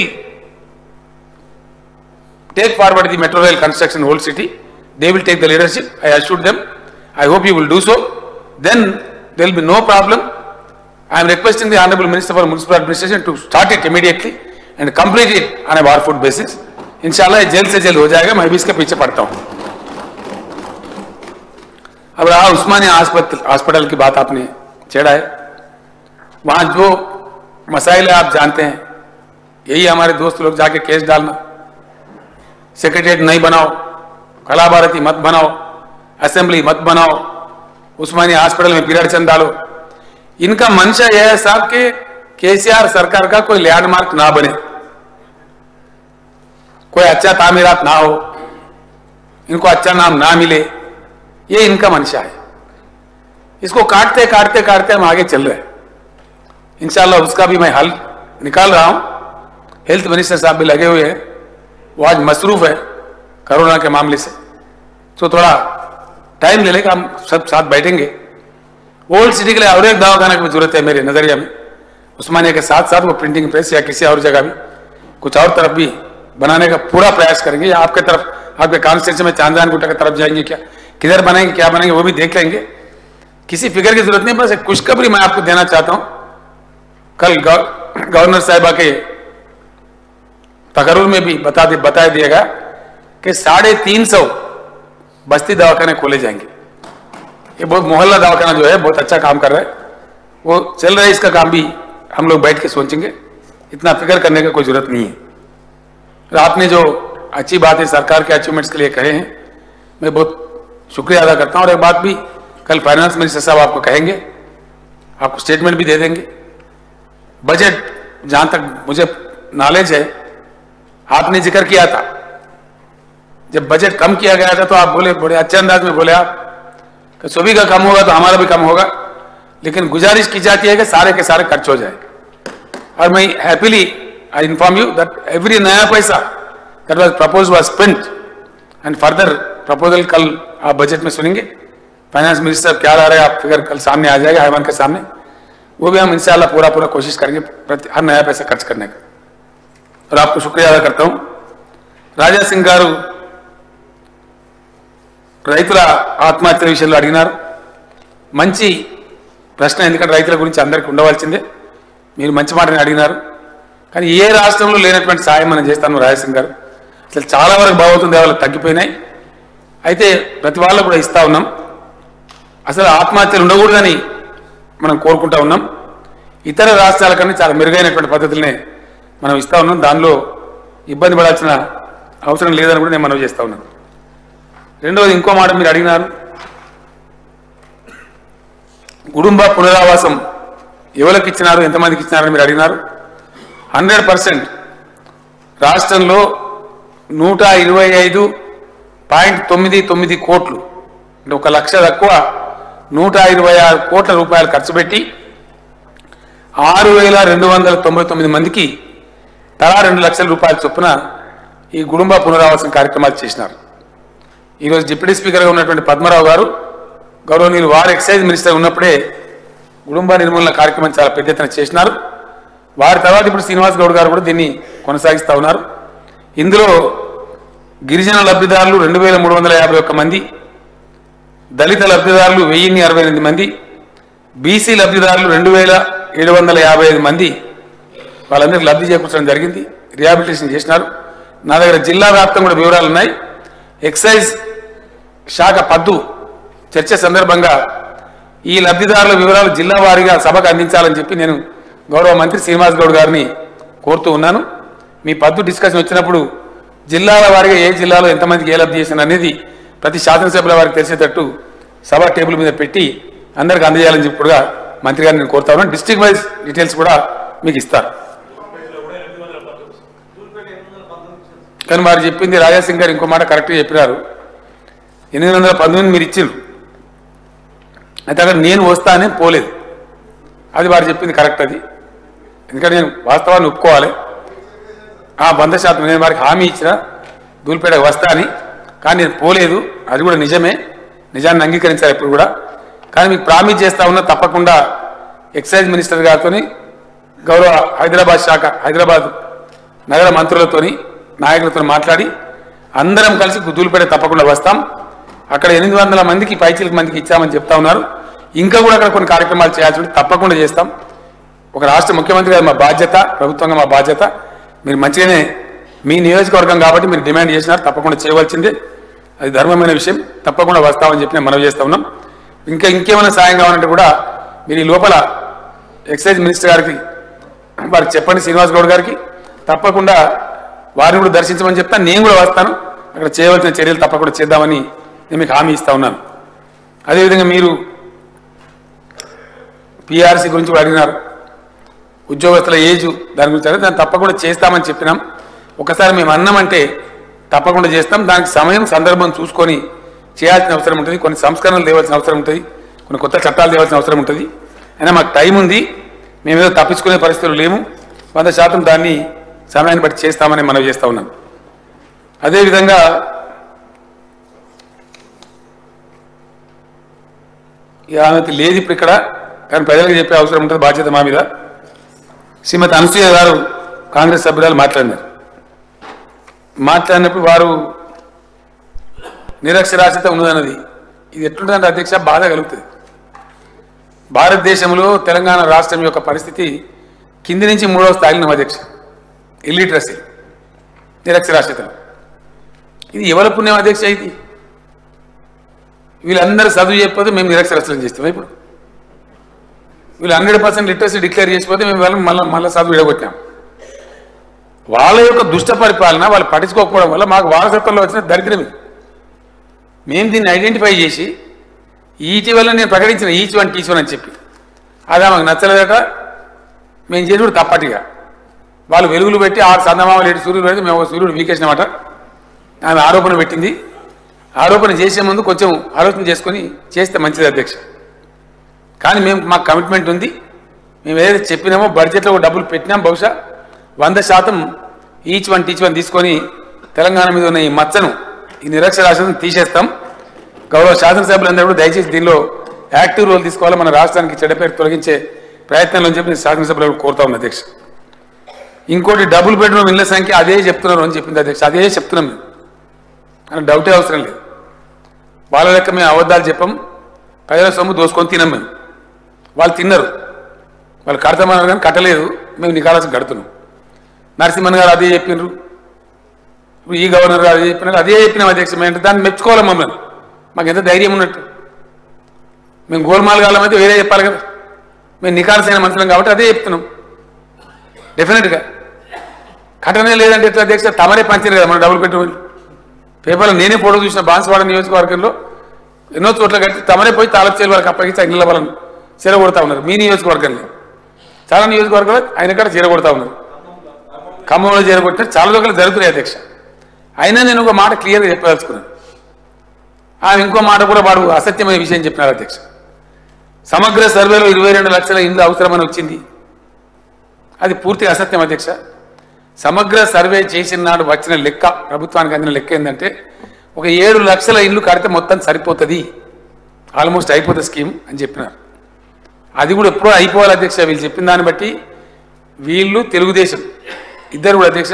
take forward the metro rail construction in old city. They will take the leadership, I assured them. I hope you will do so. Then there will be no problem. I am requesting the Honorable Minister for Municipal Administration to start it immediately and complete it on a war food basis. इंशाल्लाह जल्द से जल्द हो जाएगा, मैं भी इसके पीछे पड़ता हूँ. अब रहा उस्मानिया अस्पताल हॉस्पिटल की बात आपने छेड़ा है. वहाँ जो मसाइल है आप जानते हैं. यही हमारे दोस्त लोग जाके केस डालना, सेक्रेटरीट नहीं बनाओ, कला भारती मत बनाओ, असेंबली मत बनाओ, उस्मानिया हॉस्पिटल में पीरियड चंद डालो. इनका मंशा यह है साहब कि केसीआर सरकार का कोई लैंडमार्क ना बने. कोई अच्छा तामीरात ना हो, इनको अच्छा नाम ना मिले, ये इनका मंशा है। इसको काटते काटते काटते हम आगे चल रहे हैं। इंशाल्लाह उसका भी मैं हल निकाल रहा हूं। हेल्थ मिनिस्टर साहब भी लगे हुए हैं, वो आज मसरूफ है कोरोना के मामले से, तो थोड़ा टाइम ले लेगा, हम सब साथ बैठेंगे। ओल्ड सिटी के लिए और एक दवाखाना की जरूरत है मेरे नजरिया में, उस्मानिया के साथ साथ वो प्रिंटिंग प्रेस या किसी और जगह भी कुछ और तरफ भी बनाने का पूरा प्रयास करेंगे। या आपके तरफ, आपके कॉन्स्टिट्यूंसी में चांदरान गुट्टा की तरफ जाएंगे, क्या किधर बनाएंगे, क्या बनाएंगे, वो भी देख लेंगे। किसी फिगर की जरूरत नहीं, बस एक खुशखबरी मैं आपको देना चाहता हूं। कल गवर्नर साहिबा के तकरूर में भी बता दे बताया दिएगा कि साढ़े तीन सौ बस्ती दवाखाने खोले जाएंगे। ये बहुत मोहल्ला दवाखाना जो है बहुत अच्छा काम कर रहा है, वो चल रहा है। इसका काम भी हम लोग बैठ के सोचेंगे, इतना फिक्र करने की कोई जरूरत नहीं है। और आपने जो अच्छी बात है सरकार के अचीवमेंट्स के लिए कहे हैं, मैं बहुत शुक्रिया अदा करता हूं। और एक बात भी कल फाइनेंस मिनिस्टर साहब आपको कहेंगे, आपको स्टेटमेंट भी दे देंगे। बजट जहां तक मुझे नॉलेज है, आपने जिक्र किया था जब बजट कम किया गया था, तो आप बोले, बड़े अच्छे अंदाज में बोले आप कि सभी का कम होगा तो हमारा भी कम होगा, लेकिन गुजारिश की जाती है कि सारे के सारे खर्च हो जाए। और मैं happily I inform you that every नया पैसा that was proposed was spent, and further proposal कल आप बजट में सुनेंगे। फाइनेंस मिनिस्टर क्या ला रहे हैं, आप फिगर कल सामने आ जाएगा हाईवान के सामने, वो भी हम इंशाल्लाह पूरा पूरा कोशिश करेंगे हर नया पैसा खर्च करने का। और आपको शुक्रिया अदा करता हूं। राजा सिंह गारू రైతుల ఆత్మహత్యల విషయంలో అడిగినారు, మంచి ప్రశ్న, ఎందుకంటే రైతుల గురించి అందరికీ ఉండవలసిందే, మీరు మంచి మాటని అడిగినారు। కానీ ఏ రాష్ట్రంలో లేనటువంటి సాయం మనం చేస్తాను రాజసింగ్ గారు, అసలు చాలా వరకు బాగుతుంది, వాళ్ళకి తగ్గిపోయినాయి, అయితే ప్రతి వాళ్ళకు కూడా ఇస్తా ఉన్నాం। అసలు ఆత్మహత్యలు ఉండకూడదని మనం కోరుకుంటా ఉన్నాం। ఇతర రాష్ట్రాల కన్నా చాలా మెరుగైనటువంటి పద్ధతులనే మనం ఇస్తా ఉన్నాం, దానిలో ఇబ్బంది పడాల్సిన అవసరం లేదని కూడా నేను మనవి చేస్తా ఉన్నాను। రెండవది ఇంకో మాట మీరు అడిగినారు, కుటుంబ పునరావాసం ఎవరికి ఇచ్చినారు, ఎంతమందికి ఇచ్చినారని మీరు అడిగినారు। హండ్రెడ్ పర్సెంట్ రాష్ట్రంలో నూట ఇరవై ఐదు పాయింట్ తొమ్మిది తొమ్మిది కోట్లు అంటే ఒక లక్ష తక్కువ నూట ఇరవై ఆరు కోట్ల రూపాయలు ఖర్చు పెట్టి ఆరు వేల రెండు వందల తొంభై తొమ్మిది మందికి తలా రెండు లక్షల రూపాయల చొప్పున ఈ కుటుంబ పునరావాసం కార్యక్రమాలు చేసినారు। ఈరోజు డిప్యూటీ స్పీకర్గా ఉన్నటువంటి పద్మరావు గారు, గౌరవనీయులు వారు ఎక్సైజ్ మినిస్టర్ ఉన్నప్పుడే కుటుంబ నిర్మూలన కార్యక్రమం చాలా పెద్ద ఎత్తున చేసినారు। వారి తర్వాత ఇప్పుడు శ్రీనివాస్ గౌడ్ గారు కూడా దీన్ని కొనసాగిస్తూ ఉన్నారు। ఇందులో గిరిజన లబ్ధిదారులు రెండు వేల మూడు వందల యాభై ఒక్క మంది, దళిత లబ్ధిదారులు వెయ్యిన్ని అరవై ఎనిమిది మంది, బీసీ లబ్ధిదారులు రెండు వేల ఏడు వందల యాభై ఐదు మంది, వాళ్ళందరికీ లబ్ధి చేకూర్చడం జరిగింది, రిహాబిలిటేషన్ చేసినారు। నా దగ్గర జిల్లా వ్యాప్తంగా కూడా వివరాలు ఉన్నాయి। ఎక్సైజ్ శాఖ పద్దు చర్చ సందర్భంగా ఈ లబ్ధిదారుల వివరాలు జిల్లా వారీగా సభకు అందించాలని చెప్పి నేను గౌరవ మంత్రి శ్రీనివాస్ గౌడ్ గారిని కోరుతూ ఉన్నాను। మీ పద్దు డిస్కషన్ వచ్చినప్పుడు జిల్లాల వారీగా ఏ జిల్లాలో ఎంతమందికి ఏ లబ్ధి చేసిన అనేది ప్రతి శాసనసభ్యుల వారికి తెలిసేటట్టు సభ టేబుల్ మీద పెట్టి అందరికి అందజేయాలని చెప్పి కూడా మంత్రి గారిని నేను కోరుతా ఉన్నాను। డిస్ట్రిక్ట్ వైజ్ డీటెయిల్స్ కూడా మీకు ఇస్తారు। కానీ వారు చెప్పింది రాజాసింగ్ గారు ఇంకో మాట కరెక్ట్గా చెప్పినారు, ఎనిమిది వందల పంతొమ్మిది మీరు ఇచ్చిండ్రు, అయితే అక్కడ నేను వస్తానే పోలేదు, అది వారు చెప్పింది కరెక్ట్ అది, ఎందుకంటే నేను వాస్తవాన్ని ఒప్పుకోవాలి। ఆ వంద శాతం నేను వారికి హామీ ఇచ్చిన దూల్పేటకు వస్తా అని, కానీ నేను పోలేదు, అది కూడా నిజమే, నిజాన్ని అంగీకరించాలి ఇప్పుడు కూడా। కానీ మీకు ప్రామిస్ చేస్తా ఉన్నా తప్పకుండా ఎక్సైజ్ మినిస్టర్ గారితో, గౌరవ హైదరాబాద్ శాఖ హైదరాబాద్ నగర మంత్రులతోని నాయకులతో మాట్లాడి అందరం కలిసి దూల్పేట తప్పకుండా వస్తాం। అక్కడ ఎనిమిది వందల మందికి పైచీలకు మందికి ఇచ్చామని చెప్తా ఉన్నారు, ఇంకా కూడా అక్కడ కొన్ని కార్యక్రమాలు చేయాల్సి ఉంటే తప్పకుండా చేస్తాం। ఒక రాష్ట్ర ముఖ్యమంత్రి గారు మా బాధ్యత, ప్రభుత్వంగా మా బాధ్యత, మీరు మంచిగానే మీ నియోజకవర్గం కాబట్టి మీరు డిమాండ్ చేసినారు, తప్పకుండా చేయవలసిందే, అది ధర్మమైన విషయం, తప్పకుండా వస్తామని చెప్పి నేను మనవి చేస్తా ఉన్నాం। ఇంకా ఇంకేమైనా సాయం కావాలంటే కూడా మీరు ఈ లోపల ఎక్సైజ్ మినిస్టర్ గారికి వారికి చెప్పండి, శ్రీనివాస్ గౌడ్ గారికి, తప్పకుండా వారిని కూడా దర్శించమని చెప్తాను, నేను కూడా వస్తాను, అక్కడ చేయవలసిన చర్యలు తప్పకుండా చేద్దామని నేను మీకు హామీ ఇస్తా ఉన్నాను। అదేవిధంగా మీరు పిఆర్సీ గురించి కూడా అడిగినారు, ఉద్యోగస్తుల ఏజ్ దాని గురించి అడిగితే దాన్ని తప్పకుండా చేస్తామని చెప్పినాం। ఒకసారి మేము అన్నామంటే తప్పకుండా చేస్తాం. దానికి సమయం సందర్భం చూసుకొని చేయాల్సిన అవసరం ఉంటుంది. కొన్ని సంస్కరణలు తేవాల్సిన అవసరం ఉంటుంది, కొన్ని కొత్త చట్టాలు తేవాల్సిన అవసరం ఉంటుంది. అయినా మాకు టైం ఉంది, మేమేదో తప్పించుకునే పరిస్థితులు లేము. వంద శాతం దాన్ని సమయాన్ని బట్టి చేస్తామని మనం చేస్తూ ఉన్నాం. అదేవిధంగా ఆమెకి లేదు ఇప్పుడు ఇక్కడ, కానీ ప్రజలకు చెప్పే అవసరం ఉంటుంది, బాధ్యత మా మీద. శ్రీమతి అనసూయ గారు కాంగ్రెస్ సభ్యురాలు మాట్లాడినారు. మాట్లాడినప్పుడు వారు నిరక్షరాస్యత ఉన్నదన్నది, ఇది ఎట్లుంటుందంటే అధ్యక్ష బాధ కలుగుతుంది. భారతదేశంలో తెలంగాణ రాష్ట్రం యొక్క పరిస్థితి కింది నుంచి మూడవ స్థాయిలో అధ్యక్ష, ఇల్లిటరసీ, నిరక్షరాస్యత. ఇది ఎవరి పుణ్యం అధ్యక్ష? ఇది వీళ్ళందరూ చదువు చెప్పిపోతే మేము నిరక్షరాస్యం చేస్తాం. ఇప్పుడు వీళ్ళు హండ్రెడ్ పర్సెంట్ లిటరసీ డిక్లేర్ చేసిపోతే మేము వాళ్ళని మళ్ళీ మళ్ళీ చదువు విడగొట్టాం. వాళ్ళ యొక్క దుష్ట పరిపాలన వాళ్ళు పట్టించుకోకపోవడం వల్ల మాకు వారసత్వంలో వచ్చిన దరిద్రం ఇది. మేము దీన్ని ఐడెంటిఫై చేసి ఇటీవల నేను ప్రకటించిన ఈచ్ వన్ టీచ్ వన్ అని చెప్పి, అదే మాకు నచ్చలేదట. మేము చేసి తప్పటిగా వాళ్ళు వెలుగులు పెట్టి ఆరు సందమామలు ఏడు సూర్యుడు పెడితే మేము సూర్యుడు వీకేసినమాట ఆమె ఆరోపణ పెట్టింది. ఆరోపణ చేసే ముందు కొంచెం ఆలోచన చేసుకొని చేస్తే మంచిది అధ్యక్ష. కానీ మేము మాకు కమిట్మెంట్ ఉంది, మేము ఏదైతే చెప్పినామో బడ్జెట్లో డబ్బులు పెట్టినాం. బహుశా వంద శాతం ఈచ్ వన్ టీచ్ వన్ తీసుకొని తెలంగాణ మీద ఉన్న ఈ మచ్చను, ఈ నిరక్షరాస్యతను తీసేస్తాం. గౌరవ శాసనసభ్యులందరూ కూడా దయచేసి దీనిలో యాక్టివ్ రోల్ తీసుకోవాలి, మన రాష్ట్రానికి చెడ్డ పేరు తొలగించే ప్రయత్నంలో చెప్పి శాసనసభ్యులు కోరుతా ఉన్న అధ్యక్ష. ఇంకోటి డబుల్ బెడ్రూమ్ ఇళ్ల సంఖ్య అదే చెప్తున్నారు అని చెప్పింది అధ్యక్ష. అదే చెప్తున్నాం మేము, అని డౌటే అవసరం లేదు. వాళ్ళ లెక్క మేము అబద్ధాలు చెప్పాం, ప్రజల సొమ్ము దోసుకొని తినాం. మేము వాళ్ళు తిన్నారు, వాళ్ళు కడతామన్నారు కానీ కట్టలేదు. మేము నికాల్సి కడుతున్నాం. నరసింహన్ గారు అదే చెప్పినారు, ఈ గవర్నర్ గారు అదే చెప్పినారు, అదే చెప్పినాం అధ్యక్ష. మేము దాన్ని మెచ్చుకోవాలి మమ్మల్ని, మాకు ఎంత ధైర్యం ఉన్నట్టు. మేము గోల్మాల్ గాలం అయితే వేరే చెప్పాలి కదా, మేము నికాల్సైన మనుషులం కాబట్టి అదే చెప్తున్నాం. డెఫినెట్గా కట్టనే లేదంటే ఎట్లా అధ్యక్ష? తమరే పంచారు కదా మన డబుల్ బెడ్రూమ్ పేపర్లో. నేనే ఫోటో చూసిన బాన్సువాడ నియోజకవర్గంలో ఎన్నో చోట్ల కట్టి తమరే పోయి తాళపు వరకు అప్పగించి ఇళ్ళ వాళ్ళని చీర కొడతా ఉన్నారు. మీ నియోజకవర్గంలో చాలా నియోజకవర్గాలు ఆయన కూడా చీర కొడతా ఉన్నారు. ఖమ్మంలో చీర కొట్టినా చాలా దగ్గర జరుగుతున్నాయి అధ్యక్ష. అయినా నేను ఒక మాట క్లియర్గా చెప్పదలుచుకున్నాను. ఆమె ఇంకో మాట కూడా వాడు అసత్యమైన విషయం చెప్పినారు అధ్యక్ష. సమగ్ర సర్వేలో ఇరవై రెండు లక్షల ఇండ్లు అవసరమని వచ్చింది, అది పూర్తిగా అసత్యం అధ్యక్ష. సమగ్ర సర్వే చేసిన నాడు వచ్చిన లెక్క, ప్రభుత్వానికి అందిన లెక్క ఏంటంటే ఒక ఏడు లక్షల ఇండ్లు కడితే మొత్తం సరిపోతుంది, ఆల్మోస్ట్ అయిపోతుంది స్కీమ్ అని చెప్పినారు. అది కూడా ఎప్పుడో అయిపోవాలి అధ్యక్ష. వీళ్ళు చెప్పిన దాన్ని బట్టి వీళ్ళు తెలుగుదేశం ఇద్దరు కూడా అధ్యక్ష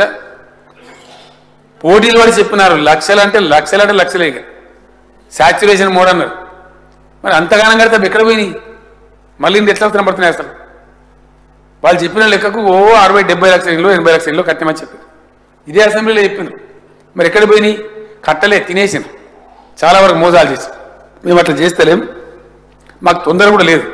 పోటీలు పడి చెప్పినారు. లక్షలు అంటే లక్షలు అంటే లక్షలే, ఇక శాచ్యురేషన్ మోడ్ అన్నారు. మరి అంతగానం కడితే ఎక్కడ పోయినాయి? మళ్ళీ ఇంత ఎట్లా అవసరం పడుతున్నాయి అసలు? వాళ్ళు చెప్పిన లెక్కకు ఓ అరవై డెబ్బై లక్షల ఇల్లు ఎనభై లక్షల ఇల్లు కట్టమని చెప్పారు. ఇదే అసెంబ్లీలో చెప్పినారు. మరి ఎక్కడ పోయినాయి? కట్టలే, తినేసాను. చాలా వరకు మోసాలు చేసాం. మేము అట్లా చేస్తలేం, మాకు తొందర కూడా లేదు.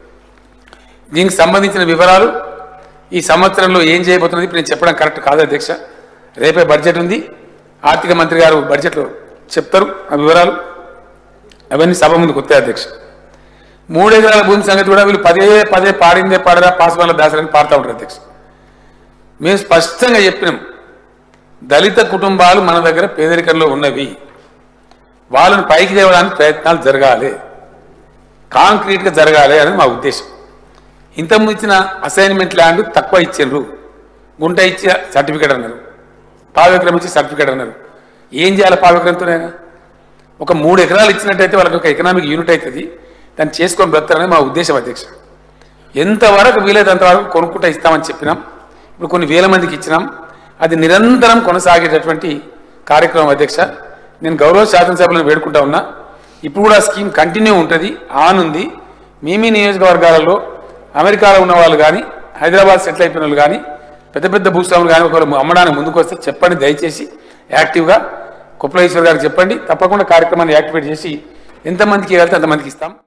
దీనికి సంబంధించిన వివరాలు ఈ సంవత్సరంలో ఏం చేయబోతున్నది ఇప్పుడు నేను చెప్పడం కరెక్ట్ కాదు అధ్యక్ష. రేపే బడ్జెట్ ఉంది, ఆర్థిక మంత్రి గారు బడ్జెట్లో చెప్తారు ఆ వివరాలు. అవన్నీ సభ ముందుకు వస్తాయి అధ్యక్ష. మూడు ఎకరాల భూమి సంగతి కూడా వీళ్ళు పదే పదే పాడిందే పాడరా పాస్వాళ్ళ దాసరని పాడుతూ ఉంటారు అధ్యక్ష. మేము స్పష్టంగా చెప్పినాం, దళిత కుటుంబాలు మన దగ్గర పేదరికంలో ఉన్నవి, వాళ్ళని పైకి తేవడానికి ప్రయత్నాలు జరగాలి, కాంక్రీట్గా జరగాలి అనేది మా ఉద్దేశం. ఇంతకుముందు ఇచ్చిన అసైన్మెంట్ ల్యాండ్ తక్కువ ఇచ్చిండ్రు, గుంట ఇచ్చి సర్టిఫికేట్ అన్నారు, పావెకరం ఇచ్చి సర్టిఫికేట్ అన్నారు. ఏం చేయాలి పావెకరంతోనైనా? ఒక మూడు ఎకరాలు ఇచ్చినట్టయితే వాళ్ళకి ఒక ఎకనామిక్ యూనిట్ అవుతుంది, దాన్ని చేసుకొని బ్రతారనేది మా ఉద్దేశం అధ్యక్ష. ఎంతవరకు వీలైతే అంతవరకు కొనుక్కుంటా ఇస్తామని చెప్పినాం. ఇప్పుడు కొన్ని వేల మందికి ఇచ్చినాం, అది నిరంతరం కొనసాగేటటువంటి కార్యక్రమం అధ్యక్ష. నేను గౌరవ శాసనసభలను వేడుకుంటా ఉన్నా, ఇప్పుడు కూడా స్కీమ్ కంటిన్యూ ఉంటుంది, ఆన్ ఉంది. మీ మీ నియోజకవర్గాలలో అమెరికాలో ఉన్న వాళ్ళు కానీ హైదరాబాద్ సెటిల్ అయిపోయిన వాళ్ళు కానీ పెద్ద పెద్ద భూస్వాములు కానీ ఒకరు అమ్మడానికి ముందుకు వస్తే చెప్పండి, దయచేసి యాక్టివ్గా కుప్పలేశ్వర్ గారికి చెప్పండి. తప్పకుండా కార్యక్రమాన్ని యాక్టివేట్ చేసి ఎంతమందికి వెళ్తే అంతమందికి ఇస్తాం.